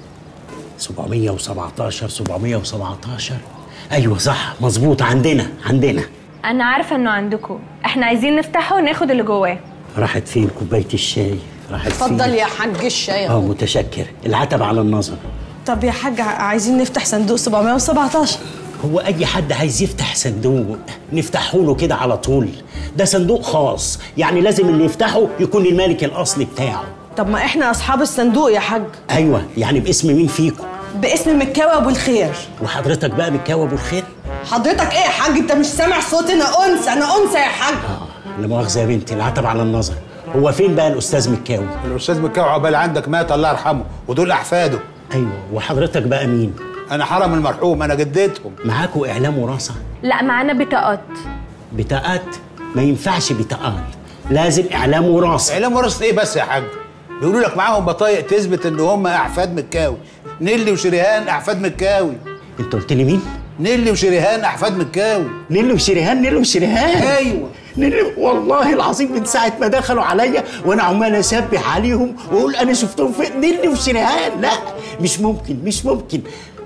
سبعمية وسبعتاشر سبعمية وسبعتاشر ايوه صح مظبوط، عندنا عندنا. انا عارفه انه عندكم، احنا عايزين نفتحه وناخد اللي جواه. راحت فين كوبايه الشاي؟ راحت فين؟ اتفضل يا حاج الشاي اه متشكر. العتب على النظر. طب يا حاج عايزين نفتح صندوق سبعمية وسبعتاشر. هو اي حد عايز يفتح صندوق نفتحه له كده على طول؟ ده صندوق خاص، يعني لازم اللي يفتحه يكون المالك الاصلي بتاعه. طب ما احنا اصحاب الصندوق يا حاج. ايوه، يعني باسم مين فيكم؟ باسم مكاوي ابو الخير. وحضرتك بقى مكاوي ابو الخير؟ حضرتك ايه يا حاج؟ انت مش سامع صوتي؟ انا انثى، انا انثى يا حاج. اه لا مؤاخذه يا بنتي، العتب على النظر. هو فين بقى الاستاذ مكاوي؟ الاستاذ مكاوي عقبال عندك مات الله يرحمه، ودول احفاده. ايوه، وحضرتك بقى مين؟ انا حرم المرحوم، انا جدتهم. معاكوا اعلام وراثه؟ لا معانا بطاقات. بطاقات؟ ما ينفعش بطاقات، لازم اعلام وراثه. اعلام وراثه ايه بس يا حاج؟ بيقولوا لك معاهم بطايق تثبت ان هم احفاد مكاوي. نيلي وشريهان احفاد مكاوي. انت قلت لي مين؟ نيلي وشريهان احفاد مكاوي. نيلي وشريهان؟ نيلي وشريهان؟ ايوه نيلي. والله العظيم من ساعه ما دخلوا عليا وانا عمال اسبح عليهم واقول انا شفتهم في نيلي وشريهان. لا مش ممكن مش ممكن.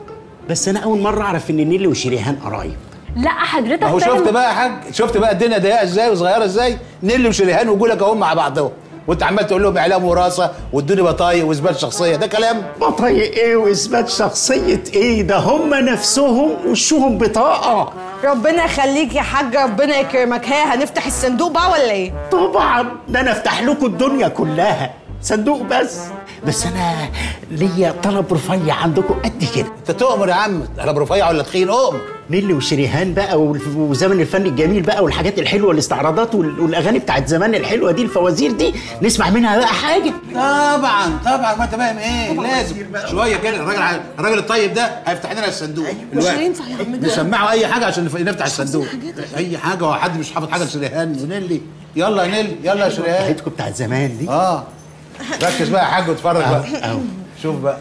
بس انا اول مره اعرف ان نيلي وشريهان قرايب. لا حضرتك اهو شفت بقى يا حاج، شفت بقى الدنيا ضيقه ازاي وصغيره ازاي؟ نيلي وشريهان وجولك اهم مع بعضهم، وانت عمال تقول لهم اعلام وراثه وادوني بطايق واثبات شخصيه. ده كلام؟ بطايق ايه واثبات شخصيه ايه؟ ده هم نفسهم وشهم بطاقه. ربنا يخليك يا حاج، ربنا يكرمك. هي هنفتح الصندوق بقى ولا ايه؟ طبعا، ده انا افتح لكم الدنيا كلها، صندوق بس. بس انا ليا طلب رفيع عندكم قد كده. انت تؤمر يا عم، طلب رفيع ولا تخين؟ اؤمر. نيلي وشريهان بقى وزمن الفن الجميل بقى والحاجات الحلوه، الاستعراضات والاغاني بتاعت زمان الحلوه دي، الفوازير دي، نسمع منها بقى حاجه. طبعا طبعا، ما انت فاهم ايه؟ لازم شويه كده. الراجل الراجل الطيب ده هيفتح لنا الصندوق. مش هينفع يا عم ده. نسمعه اي حاجه عشان نفتح الصندوق. اي حاجه. هو حد مش حافظ حاجه لشريهان ونيلي؟ يلا يا نيلي، يلا يا شريهان. بتاعتكم بتاعت زمان دي. اه ركز بقى يا حاج واتفرج بقى. أو. شوف بقى.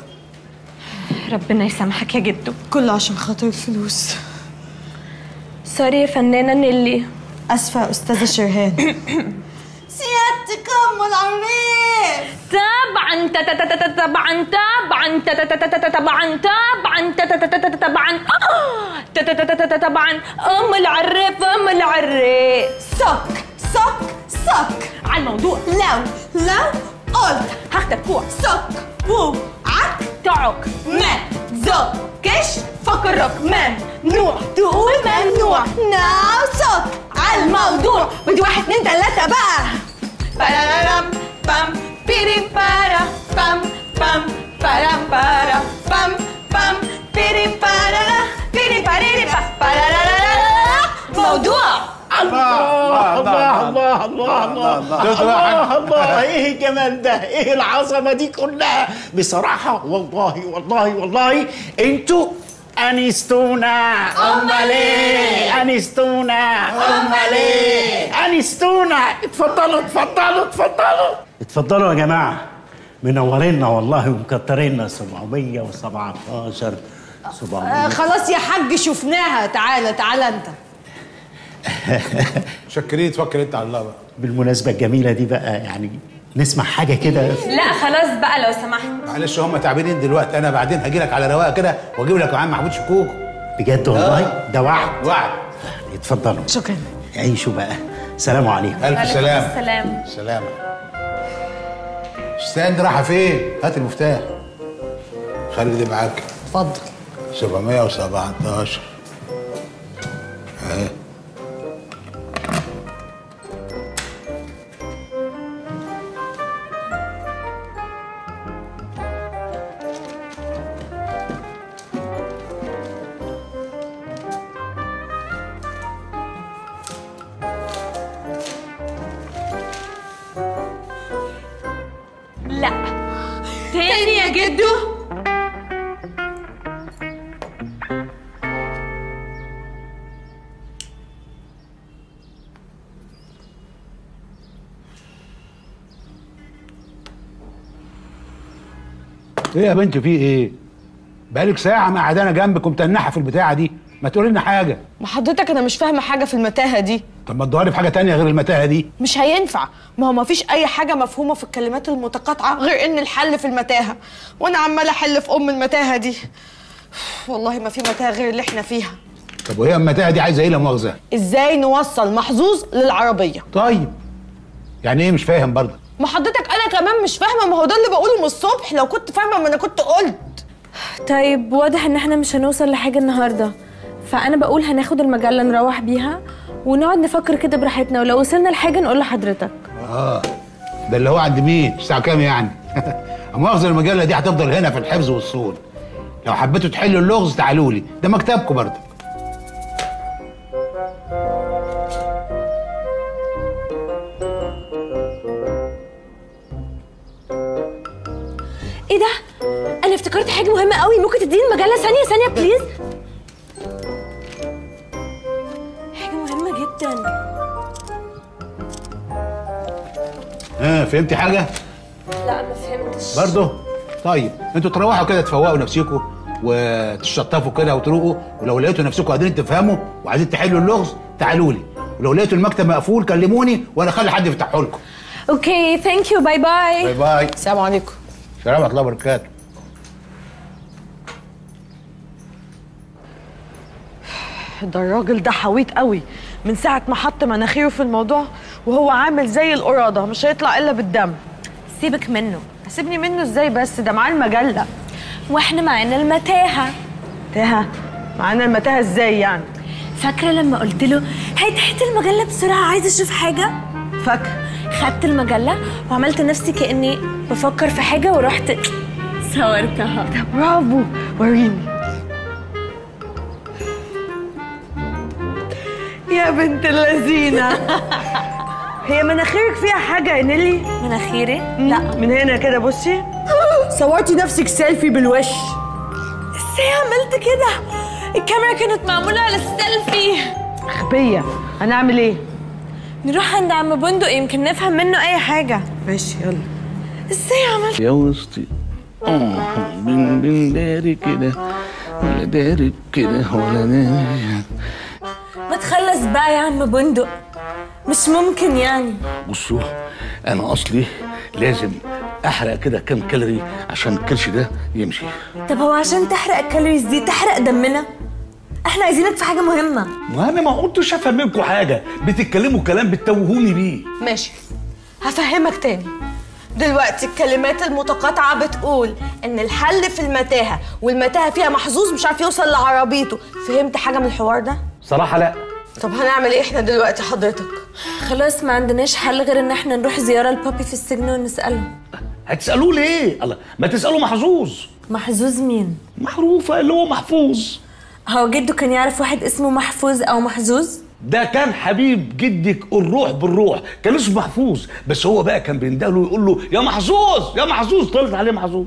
ربنا يسامحك يا جدو. كله عشان خاطر الفلوس. سوري يا فنانه نيلي. اسفه يا استاذه شريهان. سيادتك ام العريس. طبعا طبعا طبعا طبعا طبعا طبعا طبعا ام العريف ام العريس. صك صك صك على الموضوع. لو لو قلت هاخدك كوع صك بو عك تعك ما زكش فكرك ممنوع تقول ممنوع. ناو صك على الموضوع. ودي واحد اتنين تلاته بقى. بارارام بام بيري بارا بام بام بارام بارا بام بام بيري بارا بيري باريري بارارارارا. موضوع. الله الله الله الله الله الله الله. ايه الجمال ده؟ ايه العظمه دي كلها؟ بصراحه والله والله والله انتوا انستونا. امال ايه؟ انستونا. امال ايه؟ انستونا. اتفضلوا اتفضلوا اتفضلوا اتفضلوا يا جماعه، منورينا والله ومكترينا. سبعمية وسبعتاشر سبعمية. آه خلاص يا حاج شفناها. تعالى تعالى انت. شكرين، توكل انت على الله بقى. بالمناسبه الجميله دي بقى، يعني نسمع حاجه كده. لا خلاص بقى لو سمحت. معلش هم تعبانين دلوقتي، انا بعدين هجي لك على رواقه كده واجيب لك يا عم محمود شكوك. بجد والله؟ ده وعد. وعد. اتفضلوا. شكرا. عيشوا بقى. سلام عليكم. الف سلام. السلام. سلام. استنى، رايحه فين؟ هات المفتاح. خلي دي معاك. اتفضل. سبعمية وسبعتاشر اهي. لا تاني يا جدو. ايه يا بنت في ايه؟ بقالك ساعة قاعدة انا جنبك ومتنحة في البتاعة دي. ما تقولي لنا حاجه. ما حضرتك انا مش فاهمه حاجه في المتاهه دي. طب ما تدوري في حاجه تانية غير المتاهه دي. مش هينفع، ما هو ما فيش اي حاجه مفهومه في الكلمات المتقاطعه غير ان الحل في المتاهه، وانا عماله احل في ام المتاهه دي. والله ما في متاهه غير اللي احنا فيها. طب وهي المتاهه دي عايزه ايه لا مؤاخذه؟ ازاي نوصل محظوظ للعربيه؟ طيب يعني ايه مش فاهم برضه؟ ما حضرتك انا كمان مش فاهمه، ما هو ده اللي بقوله من الصبح، لو كنت فاهمه ما انا كنت قلت. طيب واضح ان احنا مش هنوصل لحاجه النهارده، فانا بقول هناخد المجله نروح بيها ونقعد نفكر كده براحتنا، ولو وصلنا لحاجه نقول لحضرتك. اه ده اللي هو عند مين؟ الساعه كام يعني؟ مؤاخذه المجله دي هتفضل هنا في الحفظ والصون. لو حبيتوا تحلوا اللغز تعالوا لي، ده مكتبكم برضه. ايه ده؟ انا افتكرت حاجه مهمه قوي، ممكن تديني المجله ثانيه ثانيه بليز؟ حاجه مهمه جدا. ها فهمتي حاجه؟ لا ما فهمتش برضه؟ طيب انتوا تروحوا كده تفوقوا نفسكم وتشطفوا كده وتروقوا، ولو لقيتوا نفسكم قادرين تفهموا وعايزين تحلوا اللغز تعالوا لي، ولو لقيتوا المكتب مقفول كلموني وانا اخلي حد يفتحه لكم. اوكي ثانك يو، باي باي. باي باي. السلام عليكم. السلام ورحمه الله وبركاته. ده الراجل ده حويط قوي، من ساعه ما حط مناخيره في الموضوع وهو عامل زي القراده، مش هيطلع الا بالدم. سيبك منه. سيبني منه ازاي بس؟ ده معاه المجله واحنا معانا المتاهه. متاهه؟ معانا المتاهه ازاي يعني؟ فاكره لما قلت له هات هات المجله بسرعه عايزه اشوف حاجه؟ فاكره. خدت المجله وعملت نفسي كاني بفكر في حاجه ورحت صورتها. ده برافو، وريني. يا بنت اللذينه. هي مناخيرك فيها حاجه يا نيلي؟ مناخيري؟ لا من هنا كده بصي. صورتي نفسك سيلفي بالوش. ازاي عملت كده؟ الكاميرا كانت معموله على السيلفي. غبيه. هنعمل ايه؟ نروح عند عم بندق يمكن نفهم منه اي حاجه. ماشي يلا. ازاي عملت يا وسطي اه بن بن داري كده ولا داري كده ولا داري. ما تخلص بقى يا عم بندق، مش ممكن يعني. بصوا انا اصلي لازم احرق كده كام كالوري عشان الكرش ده يمشي. طب هو عشان تحرق الكالوريز دي تحرق دمنا؟ احنا عايزينك في حاجه مهمه. ما انا ما قلتش افهم منكم حاجه، بتتكلموا كلام بتتوهوني بيه. ماشي هفهمك تاني. دلوقتي الكلمات المتقاطعه بتقول ان الحل في المتاهه، والمتاهه فيها محظوظ مش عارف يوصل لعربيته. فهمت حاجه من الحوار ده؟ صراحه لا. طب هنعمل ايه احنا دلوقتي حضرتك؟ خلاص ما عندناش حل غير ان احنا نروح زياره لبابي في السجن ونساله. هتسالوه ليه؟ الله ما تسالوا محظوظ. محظوظ مين؟ معروفه اللي هو محفوظ. هو جده كان يعرف واحد اسمه محفوظ او محظوظ؟ ده كان حبيب جدك الروح بالروح، كان اسمه محفوظ، بس هو بقى كان بيندهله ويقول له يا محظوظ يا محظوظ، طلعت عليه محظوظ.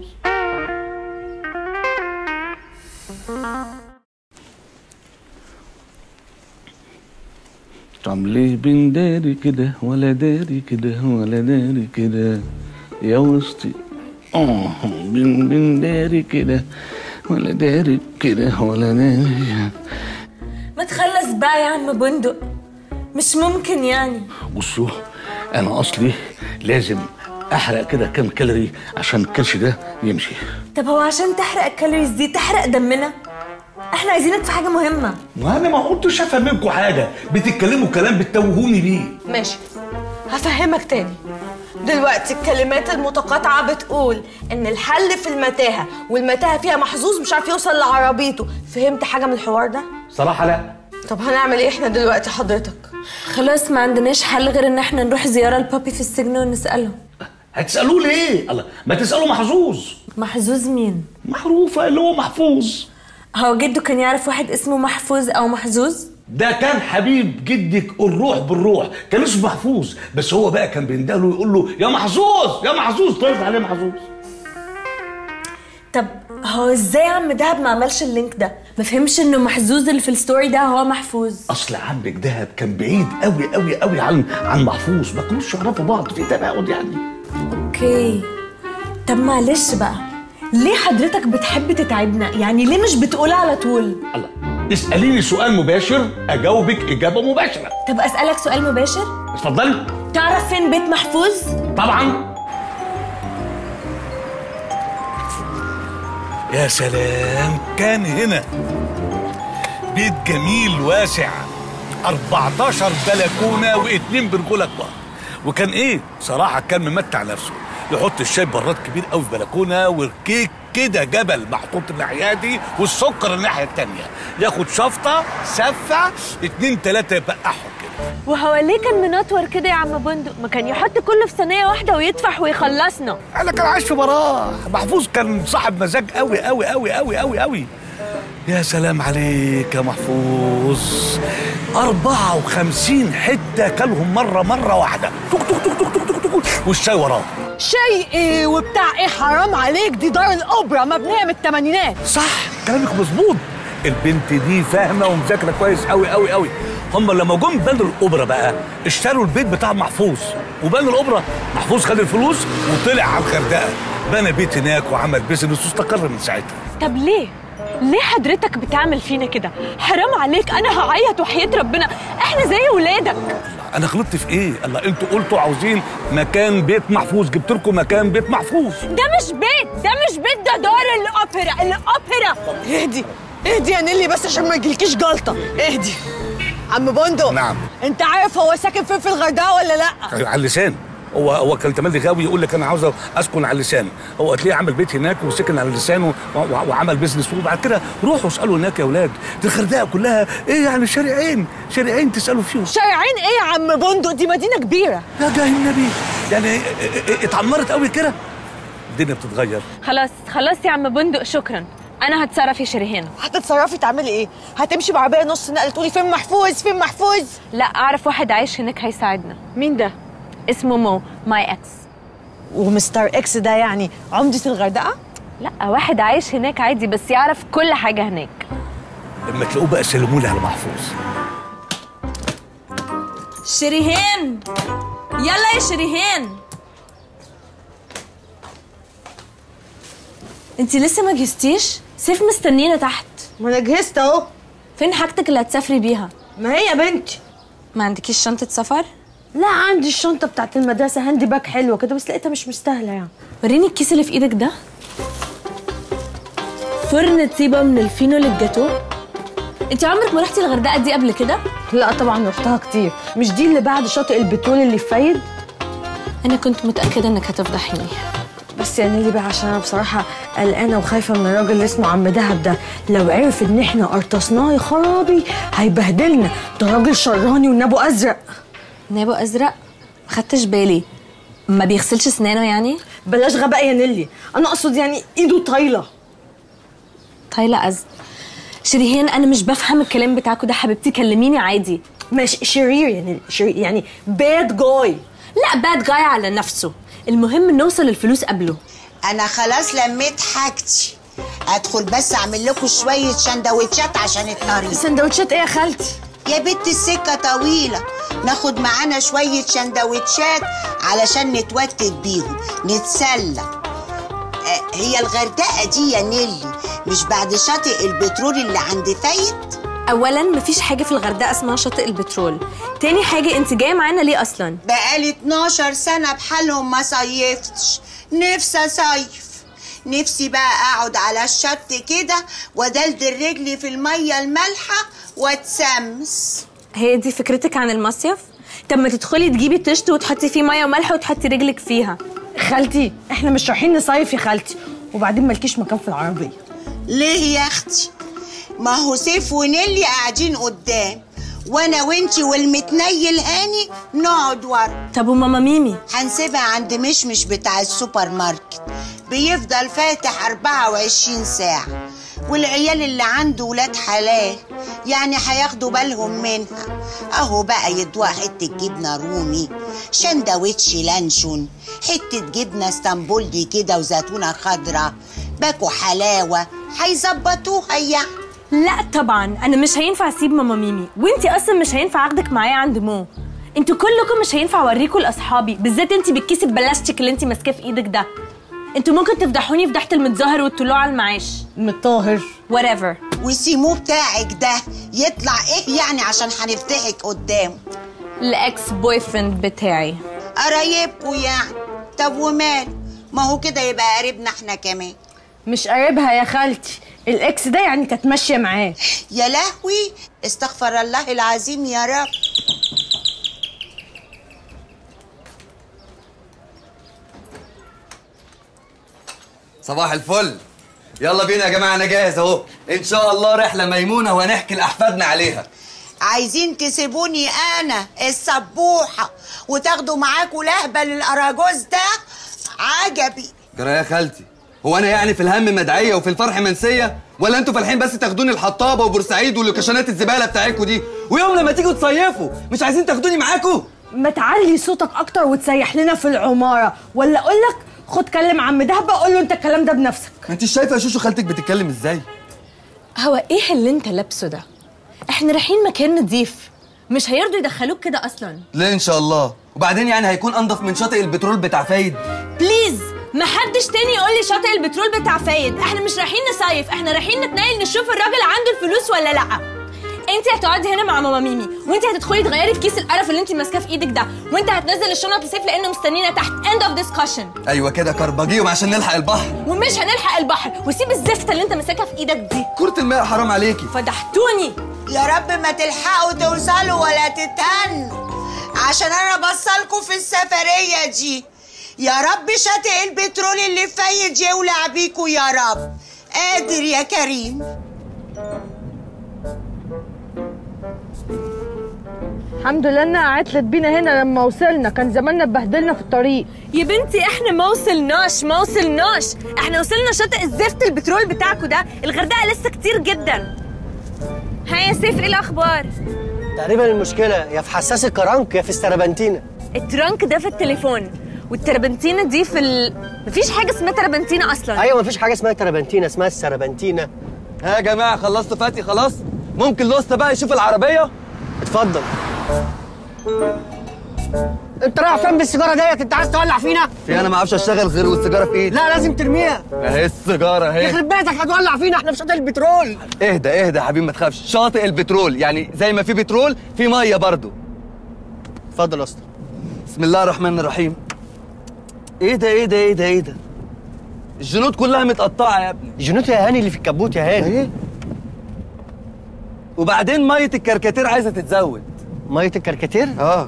طب ليه بين داري كده ولا داري كده ولا داري كده يا وسطي اه بين بين داري كده ولا داري كده ولا داري. ما تخلص بقى يا عم بندق، مش ممكن يعني. بصوا انا اصلي لازم احرق كده كام كالوري عشان الكرش ده يمشي. طب هو عشان تحرق الكالوريز دي تحرق دمنا؟ احنا عايزينك في حاجه مهمه. ما انا ما قلتش افهم منكم حاجه، بتتكلموا كلام بتتوهوني بيه. ماشي هفهمك تاني. دلوقتي الكلمات المتقاطعه بتقول ان الحل في المتاهه، والمتاهه فيها محظوظ مش عارف يوصل لعربيته. فهمت حاجه من الحوار ده؟ صراحه لا. طب هنعمل ايه احنا دلوقتي حضرتك؟ خلاص ما عندناش حل غير ان احنا نروح زياره لبابي في السجن ونساله. هتسالوه ليه؟ الله ما تسالوا محظوظ. محظوظ مين؟ معروفه اللي هو محفوظ. هو جده كان يعرف واحد اسمه محفوظ او محظوظ؟ ده كان حبيب جدك الروح بالروح، كان اسمه محفوظ، بس هو بقى كان بيندهله ويقول له يا محظوظ يا محظوظ، طلعت عليه محظوظ. طب هو ازاي عم دهب ما عملش اللينك ده؟ ما فهمش انه محظوظ اللي في الستوري ده هو محفوظ. اصل عمك دهب كان بعيد قوي قوي قوي عن عن محفوظ، ما كانوش يعرفوا بعض في تباعد يعني. اوكي طب معلش بقى، ليه حضرتك بتحب تتعبنا؟ يعني ليه مش بتقول على طول؟ الله اساليني سؤال مباشر اجاوبك اجابه مباشره. طب اسالك سؤال مباشر؟ اتفضلي. تعرف فين بيت محفوظ؟ طبعا. يا سلام، كان هنا بيت جميل واسع، أربعتاشر بلكونه واتنين برجوله كبار. وكان ايه صراحه كان ممتع نفسه، يحط الشاي براد كبير قوي في بلكونه، والكيك كده جبل محطوط الناحيه دي والسكر الناحيه التانيه، ياخد شفطه سفه اتنين تلاته يبقحهم كده. وهو ليه كان منطور كده يا عم بندق؟ ما كان يحط كله في صينيه واحده ويدفح ويخلصنا. انا كان عايش في براح. محفوظ كان صاحب مزاج قوي قوي قوي قوي قوي قوي. يا سلام عليك يا محفوظ، أربعة وخمسين حتة كلهم مرة مرة واحدة، توك توك توك توك توك توك توك والشاي وراه. شاي ايه وبتاع ايه؟ حرام عليك، دي دار الاوبرا مبنيه من الثمانينات. صح كلامك مظبوط، البنت دي فاهمة ومذاكرة كويس قوي قوي قوي. هم لما جم بنوا الأوبرا بقى اشتروا البيت بتاع محفوظ وبنوا الأوبرا، محفوظ خد الفلوس وطلع على الغردقة، بنى بيت هناك وعمل بيزنس واستقر من ساعتها. طب ليه؟ ليه حضرتك بتعمل فينا كده؟ حرام عليك، انا هعيط وحياة ربنا، احنا زي ولادك. انا غلطت في ايه؟ الله انتوا قلتوا عاوزين مكان بيت محفوظ، جبت لكم مكان بيت محفوظ. ده مش بيت، ده مش بيت، ده دار الاوبرا. الاوبرا اهدي اهدي يا نيلي بس عشان ما يجيلكيش جلطه. اهدي. عم بندق، نعم، انت عارف هو ساكن فين في الغردقه ولا لا؟ على اللسان. هو هو كان تملي غاوي يقول لك انا عاوز اسكن على اللسان، هو هتلاقيه عمل بيت هناك وسكن على اللسان وعمل بيزنس، وبعد كده روحوا اسالوا هناك يا اولاد، دي الغردقه كلها ايه يعني شارعين شارعين تسالوا فيهم. شارعين ايه يا عم بندق؟ دي مدينه كبيره. يا جاي النبي، يعني اتعمرت قوي كده، الدنيا بتتغير. خلاص خلاص يا عم بندق، شكرا. انا هتصرف يا شريهان. هتتصرفي تعملي ايه؟ هتمشي بعربيه نص نقل تقولي فين محفوظ فين محفوظ؟ لا، اعرف واحد عايش هناك هيساعدنا. مين ده؟ اسمه مو، ماي اكس. ومستر اكس ده يعني عمدة الغردقه؟ لا، واحد عايش هناك عادي بس يعرف كل حاجه هناك. لما تلاقوه بقى سلموا لي على محفوظ. شريهان، يلا يا شريهان. انتي لسه ما جهزتيش؟ سيف مستنينا تحت. ما انا جهزت اهو. فين حاجتك اللي هتسافري بيها؟ ما هي يا بنتي. ما عندكيش شنطه سفر؟ لا، عندي الشنطه بتاعت المدرسه، هاندي باك حلوه كده بس لقيتها مش مستاهله يعني. وريني الكيس اللي في ايدك ده. فرن طيبه من الفينو للجاتو. انت عمرك ما رحتي الغردقه دي قبل كده؟ لا طبعا رحتها كتير. مش دي اللي بعد شاطئ البترول اللي في فايد؟ انا كنت متاكده انك هتفضحيني. بس يا نيلي بقى عشان انا بصراحه قلقانه وخايفه من الراجل اللي اسمه عم دهب ده، لو عرف ان احنا قرطسناه يا خرابي هيبهدلنا، ده راجل شراني ونابو ازرق. نابو ازرق؟ ما خدتش بالي. ما بيغسلش اسنانه يعني؟ بلاش غباء يا نيلي، انا اقصد يعني ايده طايله. طايله أز شريهان، انا مش بفهم الكلام بتاعكوا ده حبيبتي، كلميني عادي. ماشي شرير يعني شرير يعني باد جاي. لا، باد جاي على نفسه، المهم نوصل الفلوس قبله. انا خلاص لميت حاجتي، ادخل بس اعمل لكم شويه سندوتشات عشان الطريق. سندوتشات ايه يا خالتي؟ يا بنت السكه طويله، ناخد معانا شويه سندوتشات علشان نتوتت بيهم نتسلى. آه هي الغردقه دي يا نيلي مش بعد شاطئ البترول اللي عند فايد؟ اولا مفيش حاجه في الغردقه اسمها شاطئ البترول. تاني حاجه انت جايه معانا ليه اصلا؟ بقالي اتناشر سنه بحالهم ما صيفتش، نفسي اصيف، نفسي بقى اقعد على الشط كده وادلدل رجلي في الميه المالحه واتسمس. هي دي فكرتك عن المصيف؟ طب ما تدخلي تجيبي طشت وتحطي فيه ميه وملح وتحطي رجلك فيها. خالتي احنا مش رايحين نصيف يا خالتي، وبعدين مالكيش مكان في العربيه. ليه يا اختي؟ ما هو سيف ونيلي قاعدين قدام وانا وانتي والمتنيل هاني نقعد ورا. طب وماما ميمي؟ هنسيبها عند مشمش بتاع السوبر ماركت، بيفضل فاتح أربعة وعشرين ساعة، والعيال اللي عنده ولاد حلال يعني هياخدوا بالهم منها. اهو بقى يدوها حته جبنه رومي، شندوتش لانشون، حته جبنه اسطنبولي كده وزيتونه خضراء، باكو حلاوه، هيظبطوها يعني. لا طبعا انا مش هينفع اسيب ماما ميمي، وانتي اصلا مش هينفع اخدك معايا عند مو. انتوا كلكم مش هينفع اوريكم لاصحابي، بالذات انتي بالكيس البلاستيك اللي انتي ماسكاه في ايدك ده. انتوا ممكن تفضحوني فضحت المتظاهر والطلوع على المعاش. متطاهر whatever. وسيمو بتاعك ده يطلع ايه يعني عشان هنفتحك قدامه؟ الاكس بوي فريند بتاعي. قرايبكوا يعني؟ طب ومال؟ ما هو كده يبقى قريبنا احنا كمان. مش قريبها يا خالتي، الاكس ده يعني كانت ماشيه معاه. يا لهوي، استغفر الله العظيم يا رب. صباح الفل. يلا بينا يا جماعه، انا جاهز اهو. ان شاء الله رحله ميمونه وهنحكي لاحفادنا عليها. عايزين تسيبوني انا السبوحه وتاخدوا معاكوا لهبل الاراجوز ده؟ عجبي. جرى يا خالتي، هو انا يعني في الهم مدعيه وفي الفرح منسيه؟ ولا انتوا فالحين بس تاخدوني الحطابه وبورسعيد واللوكيشنات الزباله بتاعتكوا دي، ويوم لما تيجوا تصيفوا مش عايزين تاخدوني معاكوا؟ ما تعلي صوتك اكتر وتسيح لنا في العماره، ولا اقول لك خد كلم عم دهبه قول له انت الكلام ده بنفسك. ما انت شايفه يا شوشو خالتك بتتكلم ازاي؟ هو ايه اللي انت لابسه ده؟ احنا رايحين مكان نضيف، مش هيرضوا يدخلوك كده اصلا. ليه ان شاء الله؟ وبعدين يعني هيكون انضف من شاطئ البترول بتاع فايد؟ بليز ما حدش تاني يقول لي شاطئ البترول بتاع فايد. احنا مش رايحين نصيف، احنا رايحين نتنقل نشوف الراجل عنده الفلوس ولا لا. انت هتقعدي هنا مع ماما ميمي، وانت هتدخلي تغيري في كيس القرف اللي انت ماسكاه في ايدك ده، وانت هتنزل الشنط لسيف لانه مستنينا تحت. end of discussion. ايوه كده كربجيهم عشان نلحق البحر. ومش هنلحق البحر، وسيب الزفته اللي انت ماسكها في ايدك دي. كرة الماء حرام عليكي. فضحتوني. يا رب ما تلحقوا توصلوا ولا تتهنوا، عشان انا بصلكوا في السفريه دي. يا رب شاطئ البترول اللي فايد يولع بيكوا يا رب. قادر يا كريم. الحمد لله انها عطلت بينا هنا لما وصلنا، كان زماننا اتبهدلنا في الطريق. يا بنتي احنا ما وصلناش ما وصلناش احنا وصلنا شاطئ الزفت البترول بتاعكوا ده. الغردقه لسه كتير جدا. ها يا سيف ايه الاخبار؟ تقريبا المشكله يا في حساس الكرنك يا في السربنتينه. الترنك ده في التليفون، والتربنتينه دي في ال... مفيش حاجه اسمها تربنتينه اصلا. ايوه مفيش حاجه اسمها تربنتينه، اسمها السربنتينه. ها يا جماعه خلصتوا فاتي خلاص؟ ممكن لوستا بقى يشوف العربيه؟ اتفضل. انت رايح فين بالسيجاره ديت؟ انت عايز تولع فينا؟ في انا ما اعرفش اشتغل غير والسيجاره في ايدي. لا لازم ترميها. اهي السيجاره اهي. يخرب بيتك هتولع فينا، احنا في شاطئ البترول. اهدى اهدى يا حبيبي ما تخافش، شاطئ البترول يعني زي ما في بترول في ميه برضو. اتفضل يا اسطى. بسم الله الرحمن الرحيم. ايه ده ايه ده ايه ده ايه ده؟ الجنود كلها متقطعه يا ابني. الجنود يا هاني اللي في الكبوت يا هاني. ايه؟ وبعدين ميه الكركاتير عايزه تتزود. ميه الكركاتير؟ اه.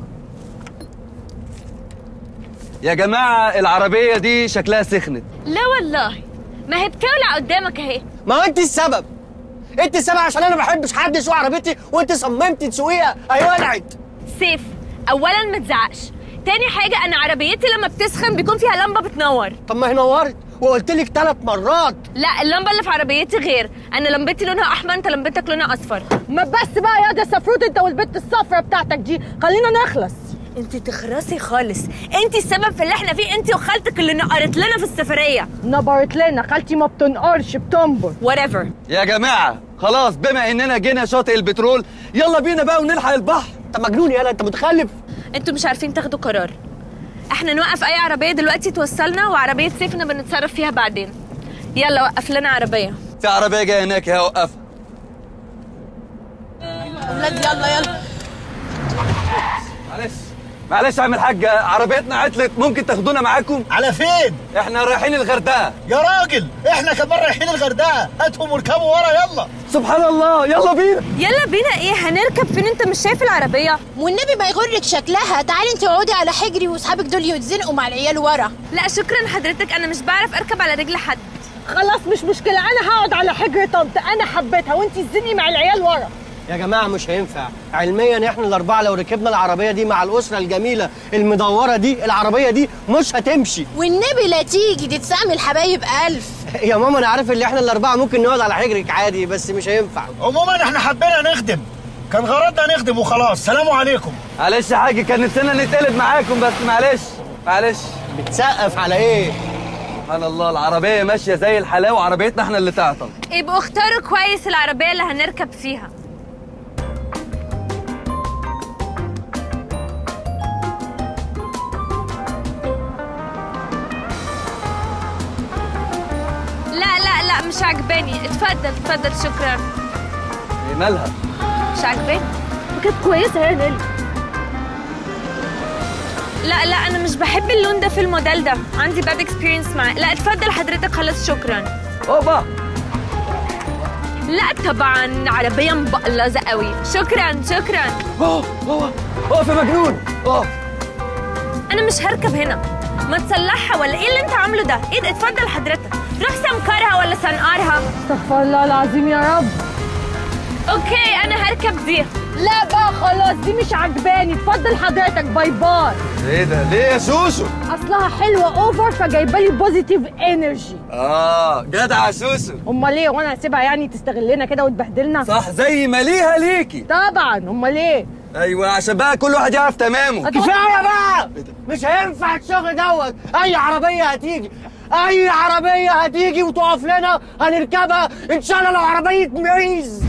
يا جماعه العربيه دي شكلها سخنت. لا والله ما هي بتولع قدامك اهي. ما هو انت السبب. انت السبب عشان انا ما بحبش حد يسوق عربيتي وانت صممتي تسوقيها اهي ولعت. سيف اولا ما تزعقش، تاني حاجه انا عربيتي لما بتسخن بيكون فيها لمبه بتنور. طب ما هي نورت وقلت لك ثلاث مرات. لا اللمبه اللي في عربيتي غير، انا لمبتي لونها احمر، انت لمبتك لونها اصفر. ما بس بقى يا ده سفروت انت والبت الصفرة بتاعتك دي، خلينا نخلص. انت تخرسي خالص، انت السبب في اللي احنا فيه، انت وخالتك اللي نقرت لنا في السفريه. نبرت لنا؟ خالتي ما بتنقرش بتنبر. whatever. يا جماعه خلاص بما اننا جينا شاطئ البترول يلا بينا بقى ونلحق البحر. انت مجنون يالا، انت متخلف. انتوا مش عارفين تاخدوا قرار. احنا نوقف اي عربيه دلوقتي توصلنا، وعربيه سيفنا بنتصرف فيها بعدين. يلا وقف لنا عربيه. في عربيه جايه هناك اهي وقفها. ولاد يلا يلا. معلش معلش يا عم الحاج، عربيتنا عطلت، ممكن تاخدونا معاكم؟ على فين؟ احنا رايحين الغردقه. يا راجل احنا كمان رايحين الغردقه، هاتهم واركبوا ورا يلا. سبحان الله يلا بينا. يلا بينا ايه؟ هنركب فين؟ انت مش شايف العربيه؟ والنبي ما يغرك شكلها، تعالي انت اقعدي على حجري واصحابك دول يتزنقوا مع العيال ورا. لا شكرا حضرتك، انا مش بعرف اركب على رجل حد. خلاص مش مشكله، انا هقعد على حجر طنط، انا حبيتها وانت تزنقي مع العيال ورا. يا جماعه مش هينفع علميا، احنا الاربعه لو ركبنا العربيه دي مع الاسره الجميله المدوره دي العربيه دي مش هتمشي. والنبي لا تيجي، دي تسامي الحبايب الف. يا ماما انا عارف ان احنا الاربعه ممكن نقعد على حجرك عادي، بس مش هينفع. عموما احنا حبينا نخدم، كان غرضنا نخدم وخلاص. سلام عليكم. معلش يا حاج كان نفسنا نتقلب معاكم بس معلش معلش. بتسقف على ايه؟ سبحان الله العربيه ماشيه زي الحلاوه وعربيتنا احنا اللي تعطل. يبقوا اختاروا كويس العربيه اللي هنركب فيها. لا لا لا مش مش عجباني. اتفضل اتفضل شكرا. ايه مالها؟ مش عجباني؟ كانت كويسه يا نيلي. لا لا انا مش بحب اللون ده في الموديل ده، عندي باد اكسبيرينس معاه. لا اتفضل حضرتك خلاص شكرا. اوبا لا طبعا عربيه مبقلظه قوي. شكرا شكرا. اوه اوه اقف يا مجنون اقف. انا مش هركب هنا. ما تصلحها ولا ايه اللي انت عامله ده؟ ايه ده؟ اتفضل حضرتك روح سمكرها ولا سنقرها. استغفر الله العظيم يا رب. اوكي انا هركب دي. لا بقى خلاص دي مش عجباني. اتفضل حضرتك باي باي. ايه ده ليه يا سوسو؟ اصلها حلوه اوفر فجايبه لي بوزيتيف انرجي. اه جدع يا سوسو. امال ايه وانا هسيبها يعني تستغلنا كده وتبهدلنا؟ صح زي ما ليها ليكي. طبعا امال ايه؟ ايوه عشان بقى كل واحد يعرف تمامه. كفايه بقى مش هينفع الشغل دوت. اي عربيه هتيجي اي عربيه هتيجي وتقف لنا هنركبها ان شاء الله لو عربيه معيز.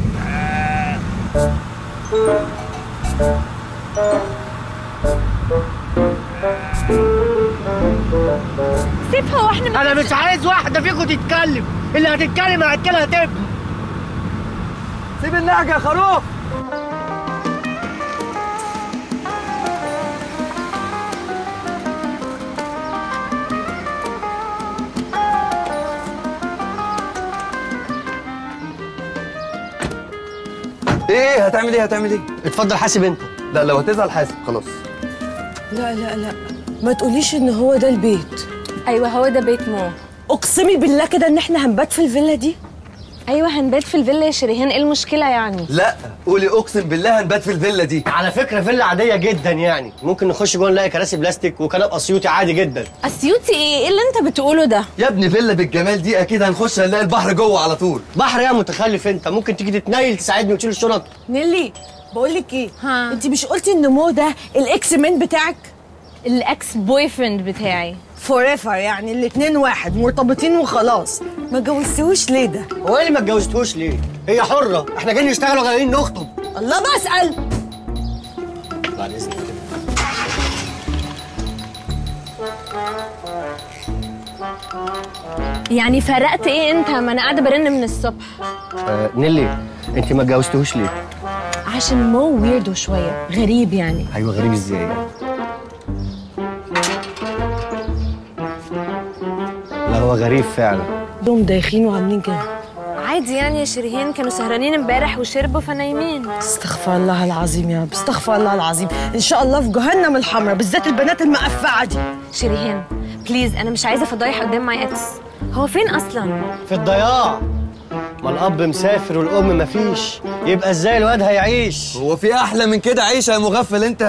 سيبها واحنا انا مش عايز واحده فيكم تتكلم، اللي هتتكلم هتكلها تبقى. سيب النهج يا خروف. ايه هتعمل ايه هتعمل ايه؟ اتفضل حاسب انت. لا لو هتزعل حاسب خلاص. لا لا لا ما تقوليش ان هو ده البيت. ايوه هو ده بيت مو. اقسمي بالله كده ان احنا هنبات في الفيلا دي. ايوه هنبات في الفيلا يا شريهان، ايه المشكله يعني؟ لا قولي اقسم بالله هنبات في الفيلا دي. على فكره فيلا عاديه جدا يعني، ممكن نخش جوه نلاقي كراسي بلاستيك وكنب اسيوطي عادي جدا. اسيوطي ايه؟ ايه اللي انت بتقوله ده؟ يا ابني فيلا بالجمال دي اكيد هنخش هنلاقي البحر جوه على طول. بحر يا متخلف انت، ممكن تيجي تتنيل تساعدني وتشيل الشنط. نيلي بقول لك ايه؟ ها انت مش قلتي ان مو ده الاكس مان بتاعك؟ الاكس بوي فريند بتاعي. فور ايفر يعني الاتنين واحد مرتبطين وخلاص. ما اتجوزتوش ليه ده؟ هو ايه اللي ما اتجوزتوش ليه؟ هي حره، احنا جايين نشتغل وجايين نخطب. الله بسأل. بعد اذنك كده. يعني فرقت ايه انت؟ ما انا قاعده برن من الصبح. آه نيلي انت ما اتجوزتوش ليه؟ عشان مو ويردو شويه، غريب يعني. ايوه غريب ازاي؟ لا هو غريب فعلا. دول دايخين وعاملين كده. عادي يعني يا شريهان، كانوا سهرانين امبارح وشربوا فنايمين. استغفر الله العظيم يا رب، استغفر الله العظيم. ان شاء الله في جهنم الحمراء، بالذات البنات المقفعه دي. شريهان بليز انا مش عايزه فضايح قدام ماي اكس. هو فين اصلا؟ في الضياع. ما الاب مسافر والام مفيش، يبقى ازاي الواد هيعيش؟ هو في احلى من كده عيشه يا مغفل انت؟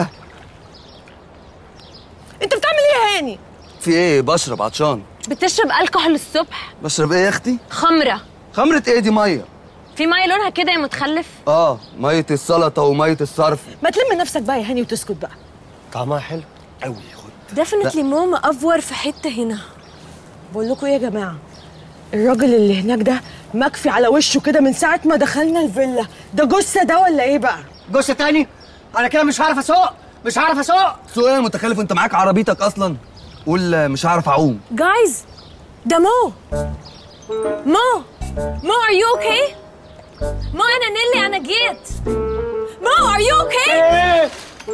انت بتعمل ايه يا هاني؟ في ايه؟ بشرب عطشان. بتشرب الكحول الصبح؟ بشرب ايه يا اختي؟ خمره. خمره ايه دي؟ ميه. في ميه لونها كده يا متخلف؟ اه ميه السلطه وميه الصرف. ما تلم نفسك بقى يا هاني وتسكت بقى. طعمها حلو قوي. خد ديفنتلي مو مأفور في حته هنا. بقول لكم ايه يا جماعه، الراجل اللي هناك ده مكفي على وشه كده من ساعه ما دخلنا الفيلا. ده جثه ده ولا ايه بقى؟ جثه تاني؟ انا كده مش هعرف اسوق، مش هعرف اسوق. سوق ايه يا متخلف؟ انت معاك عربيتك اصلا؟ قول مش هعرف اعوم. جايز ده مو. مو مو ار يو اوكي؟ مو انا نيلي انا جيت. مو ار يو اوكي؟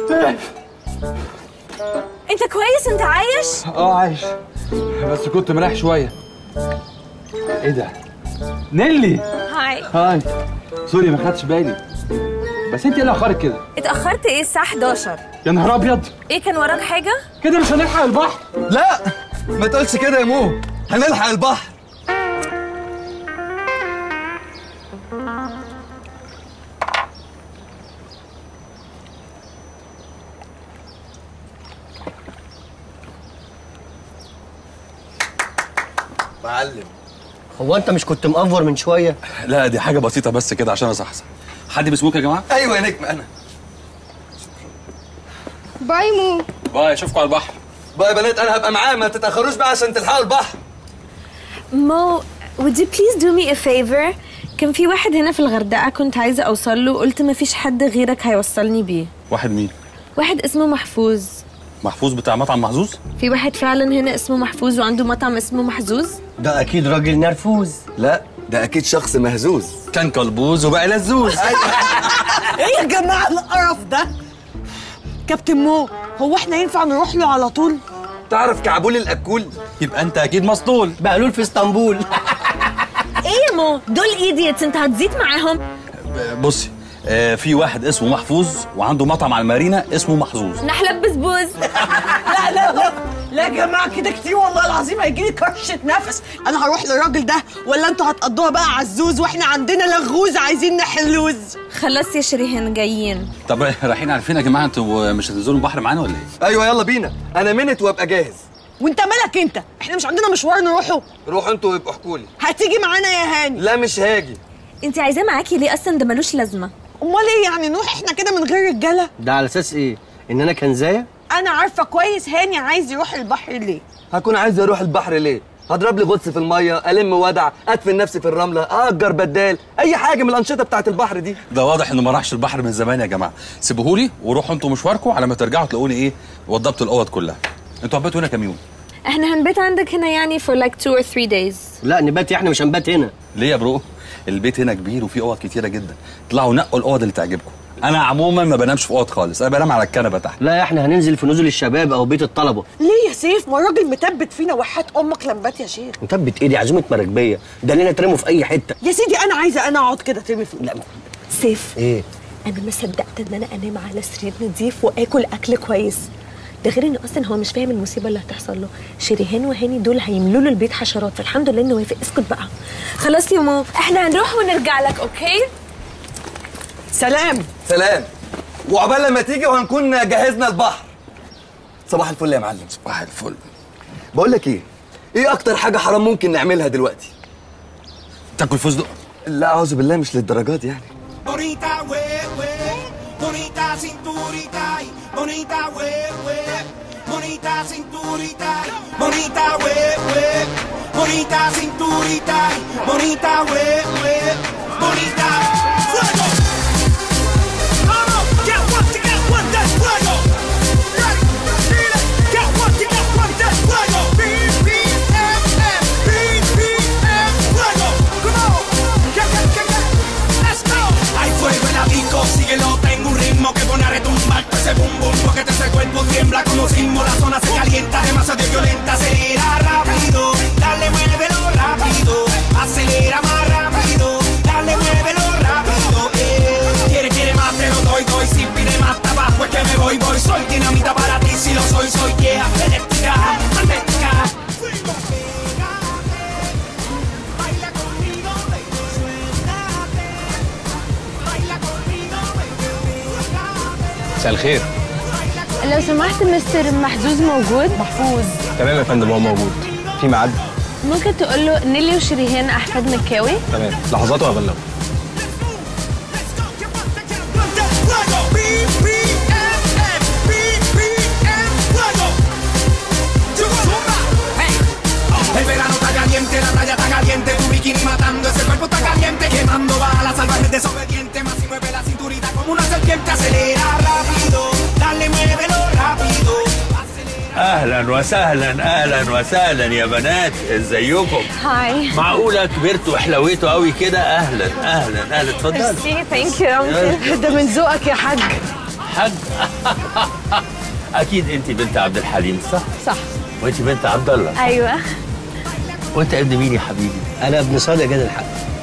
انت كويس؟ انت عايش؟ اه عايش، بس كنت مريح شويه. ايه ده؟ نيلي. هاي. هاي. سوري ما خدتش بالي، بس انت ايه اللي اخرك كده؟ اتأخرت ايه؟ الساعة حداشر. يا نهار ابيض. ايه كان وراك حاجة؟ كده مش هنلحق البحر. لا ما تقولش كده يا مو، هنلحق البحر. معلم. هو انت مش كنت مأفور من شويه؟ لا دي حاجه بسيطه بس كده عشان اصحصح. حد بيسموك يا جماعه؟ ايوه يا نجم انا. باي مو. باي، اشوفكم على البحر. باي يا بنات، انا هبقى معاه، ما تتاخروش بقى عشان تلحقوا البحر. مو would you please do me a favor؟ كان في واحد هنا في الغردقة كنت عايزة أوصل له، قلت ما فيش حد غيرك هيوصلني بيه. واحد مين؟ واحد اسمه محفوظ. محفوظ بتاع مطعم محظوظ؟ في واحد فعلا هنا اسمه محفوظ وعنده مطعم اسمه محظوظ؟ ده اكيد راجل نرفوز. لا ده اكيد شخص مهزوز. كان كلبوز وبقى لزوز. ايه يا جماعه القرف ده؟ كابتن مو، هو احنا ينفع نروح له على طول؟ تعرف كعبول الاكول؟ يبقى انت اكيد مسطول. بقلول في اسطنبول. ايه يا مو، دول ايديتس، انت هتزيد معاهم؟ بصي، آه في واحد اسمه محفوظ وعنده مطعم على المارينا اسمه محظوظ. نحلب بسبوز. لا لا لا لا يا جماعه كده كتير والله العظيم، هيجيلي كرشه نفس. انا هروح للراجل ده ولا انتوا هتقضوها بقى عزوز واحنا عندنا لغوز عايزين نحلوز؟ خلاص يا شريهان جايين. طب رايحين على فين يا جماعه؟ انتوا مش هتنزلوا البحر معانا ولا ايه؟ ايوه يلا بينا، انا منت وابقى جاهز. وانت مالك انت؟ احنا مش عندنا مشوار نروحه؟ روحوا انتوا ويبقوا احكوا لي. هتيجي معانا يا هاني؟ لا مش هاجي. انت عايزاه معاكي ليه اصلا؟ ده ملوش لازمه. امال ايه يعني نروح احنا كده من غير رجاله؟ ده على اساس ايه؟ ان انا كنزايه؟ انا عارفه كويس هاني عايز يروح البحر ليه. هكون عايز اروح البحر ليه؟ هضرب لي غطس في الميه، الم ودع، ادفن نفسي في الرمله، اجر بدال، اي حاجه من الانشطه بتاعت البحر دي. ده واضح انه ما راحش البحر من زمان يا جماعه. سيبوهولي وروحوا انتوا مشواركم، على ما ترجعوا تلاقوني ايه وضبت الاوض كلها. انتوا هتباتوا هنا كام يوم؟ احنا هنبات عندك هنا يعني for like two or three days. لا نبات، احنا مش هنبات هنا. ليه يا برو؟ البيت هنا كبير وفيه اوض كتيره جدا. طلعوا نقوا الاوض اللي تعجبكم. انا عموما ما بنامش في اوض خالص، انا بنام على الكنبه تحت. لا احنا هننزل في نزل الشباب او بيت الطلبه. ليه يا سيف؟ ما الراجل متبت فينا وحات امك لمبات يا شيخ. متبت ايه دي؟ عزومه مراكبيه، ده لنا ترموا في اي حته. يا سيدي انا عايزه انا اقعد كده ترمي في. لا سيف، ايه؟ انا ما صدقت ان انا انام على سرير نضيف واكل اكل كويس. ده غير ان اصلا هو مش فاهم المصيبه اللي هتحصل له. شريهان وهاني دول هيملوا له البيت حشرات، فالحمد لله انه وافق. اسكت بقى. خلاص يا مو، احنا هنروح ونرجع لك. اوكي؟ سلام. سلام. وعقبال لما تيجي وهنكون جهزنا البحر. صباح الفل يا معلم. صباح الفل. بقول لك ايه؟ ايه اكتر حاجه حرام ممكن نعملها دلوقتي؟ تاكل فستق؟ لا اعوذ بالله، مش للدرجات يعني. Bonita huehue, bonita cinturita, bonita huehue, bonita cinturita, bonita huehue, bonita cinturita, bonita huehue, bonita fuego. Vamos, get one to get one, that's fuego. Ready, feel it, get one to get one, that's fuego. B B M M, B B M fuego. Come on, get get get get, let's go. Hay fuego en la disco, síguelo, tengo un ritmo que pone a retumbar todo ese bum bum, porque te ese cuerpo tiembla como sismo, la zona se calienta, demasiado violenta, acelera rápido, dale muévelo rápido, acelera más rápido, dale muévelo rápido, eh. Quiere, quiere más, te lo doy, doy, si pide más tabaco es que me voy, voy, soy dinamita para ti, si lo soy, soy yeah, eléctrica, magnética. مساء الخير. لو سمحت مستر محظوظ موجود؟ محفوظ. تمام يا فندم، هو موجود. في ميعاد؟ ممكن تقول له نيلي وشريهان احفاد مكاوي؟ تمام، لحظات وهبلغه. El verano está caliente, la playa está caliente, tu bikini matando, ese cuerpo está caliente, quemando balas salvajes desobediente, más si mueve la cinturita como una serpiente, acelera rápido, dale muévelo rápido. اهلا وسهلا اهلا وسهلا يا بنات، ازيكم؟ هاي. معقوله كبرتوا وحلويتوا قوي كده؟ اهلا اهلا اهلا، اتفضلي. ميرسي، ثانك يو انكل. ده من ذوقك يا حاج. حاج. اكيد انت بنت عبد الحليم صح؟ صح. وانت بنت عبد الله؟ ايوه. وانت ابن مين يا حبيبي؟ انا ابن صادق جاد الحق.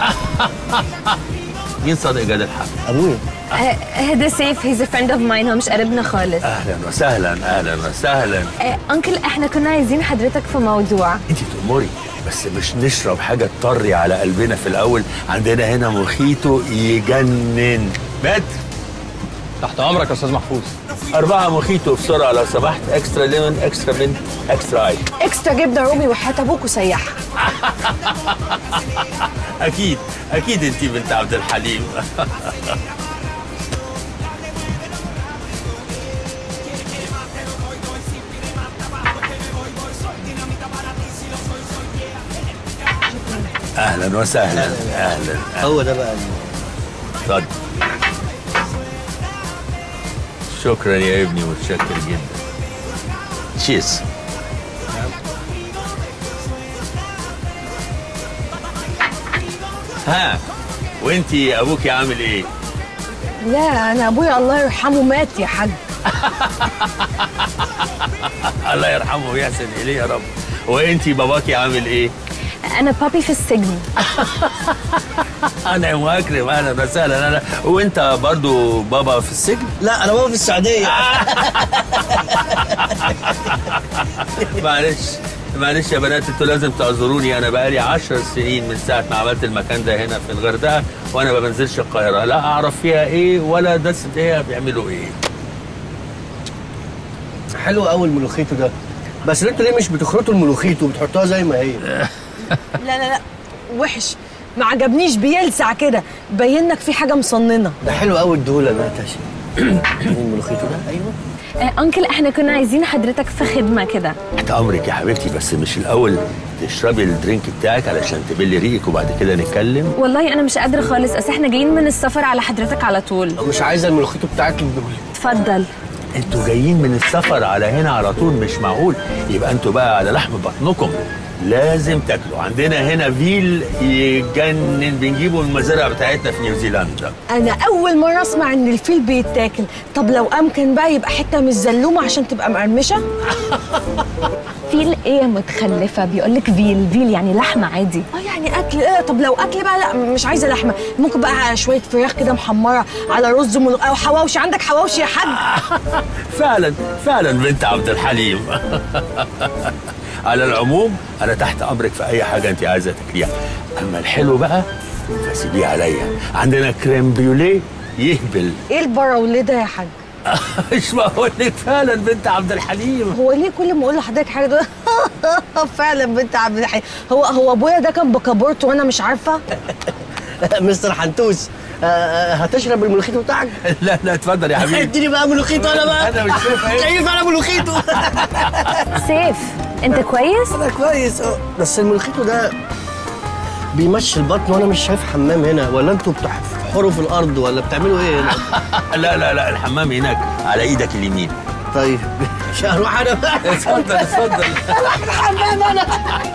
مين صادق جاد الحق؟ ابويا. ده سيف، هيز ا فريند اوف ماين، هو مش قريبنا خالص. اهلا وسهلا اهلا وسهلا. انكل احنا كنا عايزين حضرتك في موضوع. انت تأمري، بس مش نشرب حاجه تطري على قلبنا في الاول. عندنا هنا موخيتو يجنن. مات تحت امرك يا استاذ محفوظ. أربعة موخيتو بسرعة لو سمحت، اكسترا ليمون، اكسترا منت، اكسترا اي. اكسترا جبنه رومي وحياة ابوك وسيح. أكيد أكيد أنت بنت عبد الحليم. أهلا وسهلا. أهلا. هو ده بقى. اتفضل. شكرا يا ابني، متشكر جدا. تشيز. ها وانتي ابوكي عامل ايه؟ لا انا ابويا الله يرحمه مات يا حاج. الله يرحمه ويحسن اليه يا رب. وانتي باباكي عامل ايه؟ انا بابي في السجن. انا واكرم اهلا وسهلا. انا وانت برضو بابا في السجن؟ لا انا بابا في السعوديه. معلش معلش يا بنات انتوا لازم تعذروني، انا بقالي عشر سنين من ساعه ما عملت المكان ده هنا في الغردقه وانا ما بنزلش القاهره، لا اعرف فيها ايه ولا درست ايه بيعملوا ايه. حلو قوي الملوخيتو ده، بس انتوا ليه مش بتخرطوا الملوخيتو وبتحطوها زي ما هي؟ لا لا لا وحش، ما عجبنيش، بيلسع كده، باين لك في حاجه مصننه. ده حلو قوي الدوله ده تاشي. الملوخيتو ده ايوه. آه انكل احنا كنا عايزين حضرتك في خدمه كده. تحت امرك يا حبيبتي، بس مش الاول تشربي الدرينك بتاعك علشان تبلي ريقك وبعد كده نتكلم؟ والله انا مش قادره خالص، اصل احنا جايين من السفر على حضرتك على طول. مش عايزه الملوخيتو بتاعك الدولي. اتفضل. انتوا جايين من السفر على هنا على طول؟ مش معقول، يبقى انتوا بقى على لحم بطنكم، لازم تاكلوا. عندنا هنا فيل يجنن، بنجيبه من المزارع بتاعتنا في نيوزيلندا. انا اول مره اسمع ان الفيل بيتاكل. طب لو امكن بقى يبقى حته من الزلومه عشان تبقى مقرمشه. فيل ايه يا متخلفه؟ بيقول لك فيل، فيل يعني لحمه عادي. اه يعني اكل ايه؟ طب لو اكل بقى لا مش عايزه لحمه، ممكن بقى شويه فراخ كده محمره على رز وملوخيه او حواوشي. عندك حواوشي يا حاج؟ فعلا فعلا بنت عبد الحليم. على العموم انا تحت امرك في اي حاجه انت عايزه تاكليها، اما الحلو بقى فسيبيه عليا. عندنا كريم بيوليه يهبل. ايه البراوليه ده يا حاج؟ مش بقول لك فعلا بنت عبد الحليم. هو ليه كل ما اقول لحضرتك حاجه ده فعلا بنت عبد الحليم؟ هو هو ابويا ده كان بكابورت وانا مش عارفه. مستر حنتوس هتشرب الملوخيتو بتاعك؟ لا لا اتفضل يا حبيبي. اديني بقى ملوخيتو انا بقى. انا مش شايف ايه. كيف انا ملوخيتو. سيف انت كويس؟ انا كويس اه، بس الملوخيتو ده بيمشي البطن وانا مش شايف حمام هنا، ولا انتوا بتحفروا في الارض ولا بتعملوا ايه هنا؟ لا لا لا الحمام هناك على ايدك اليمين. طيب مش هروح انا بقى. اتفضل اتفضل. اروح الحمام انا.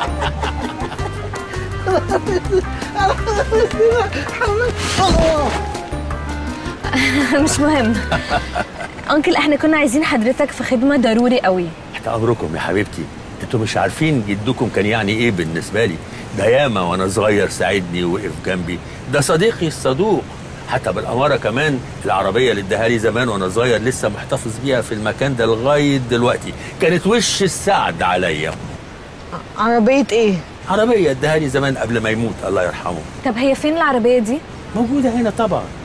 مش مهم. انكل احنا كنا عايزين حضرتك في خدمه ضروري قوي. تحت امركم يا حبيبتي. انتوا مش عارفين جدكم كان يعني ايه بالنسبه لي، ده ياما وانا صغير ساعدني ووقف جنبي، ده صديقي الصدوق. حتى بالاماره كمان العربيه اللي اداها لي زمان وانا صغير لسه محتفظ بيها في المكان ده لغايه دلوقتي، كانت وش السعد عليا. عربيه ايه؟ عربيه اداها لي زمان قبل ما يموت الله يرحمه. طب هي فين العربيه دي؟ موجوده هنا طبعا.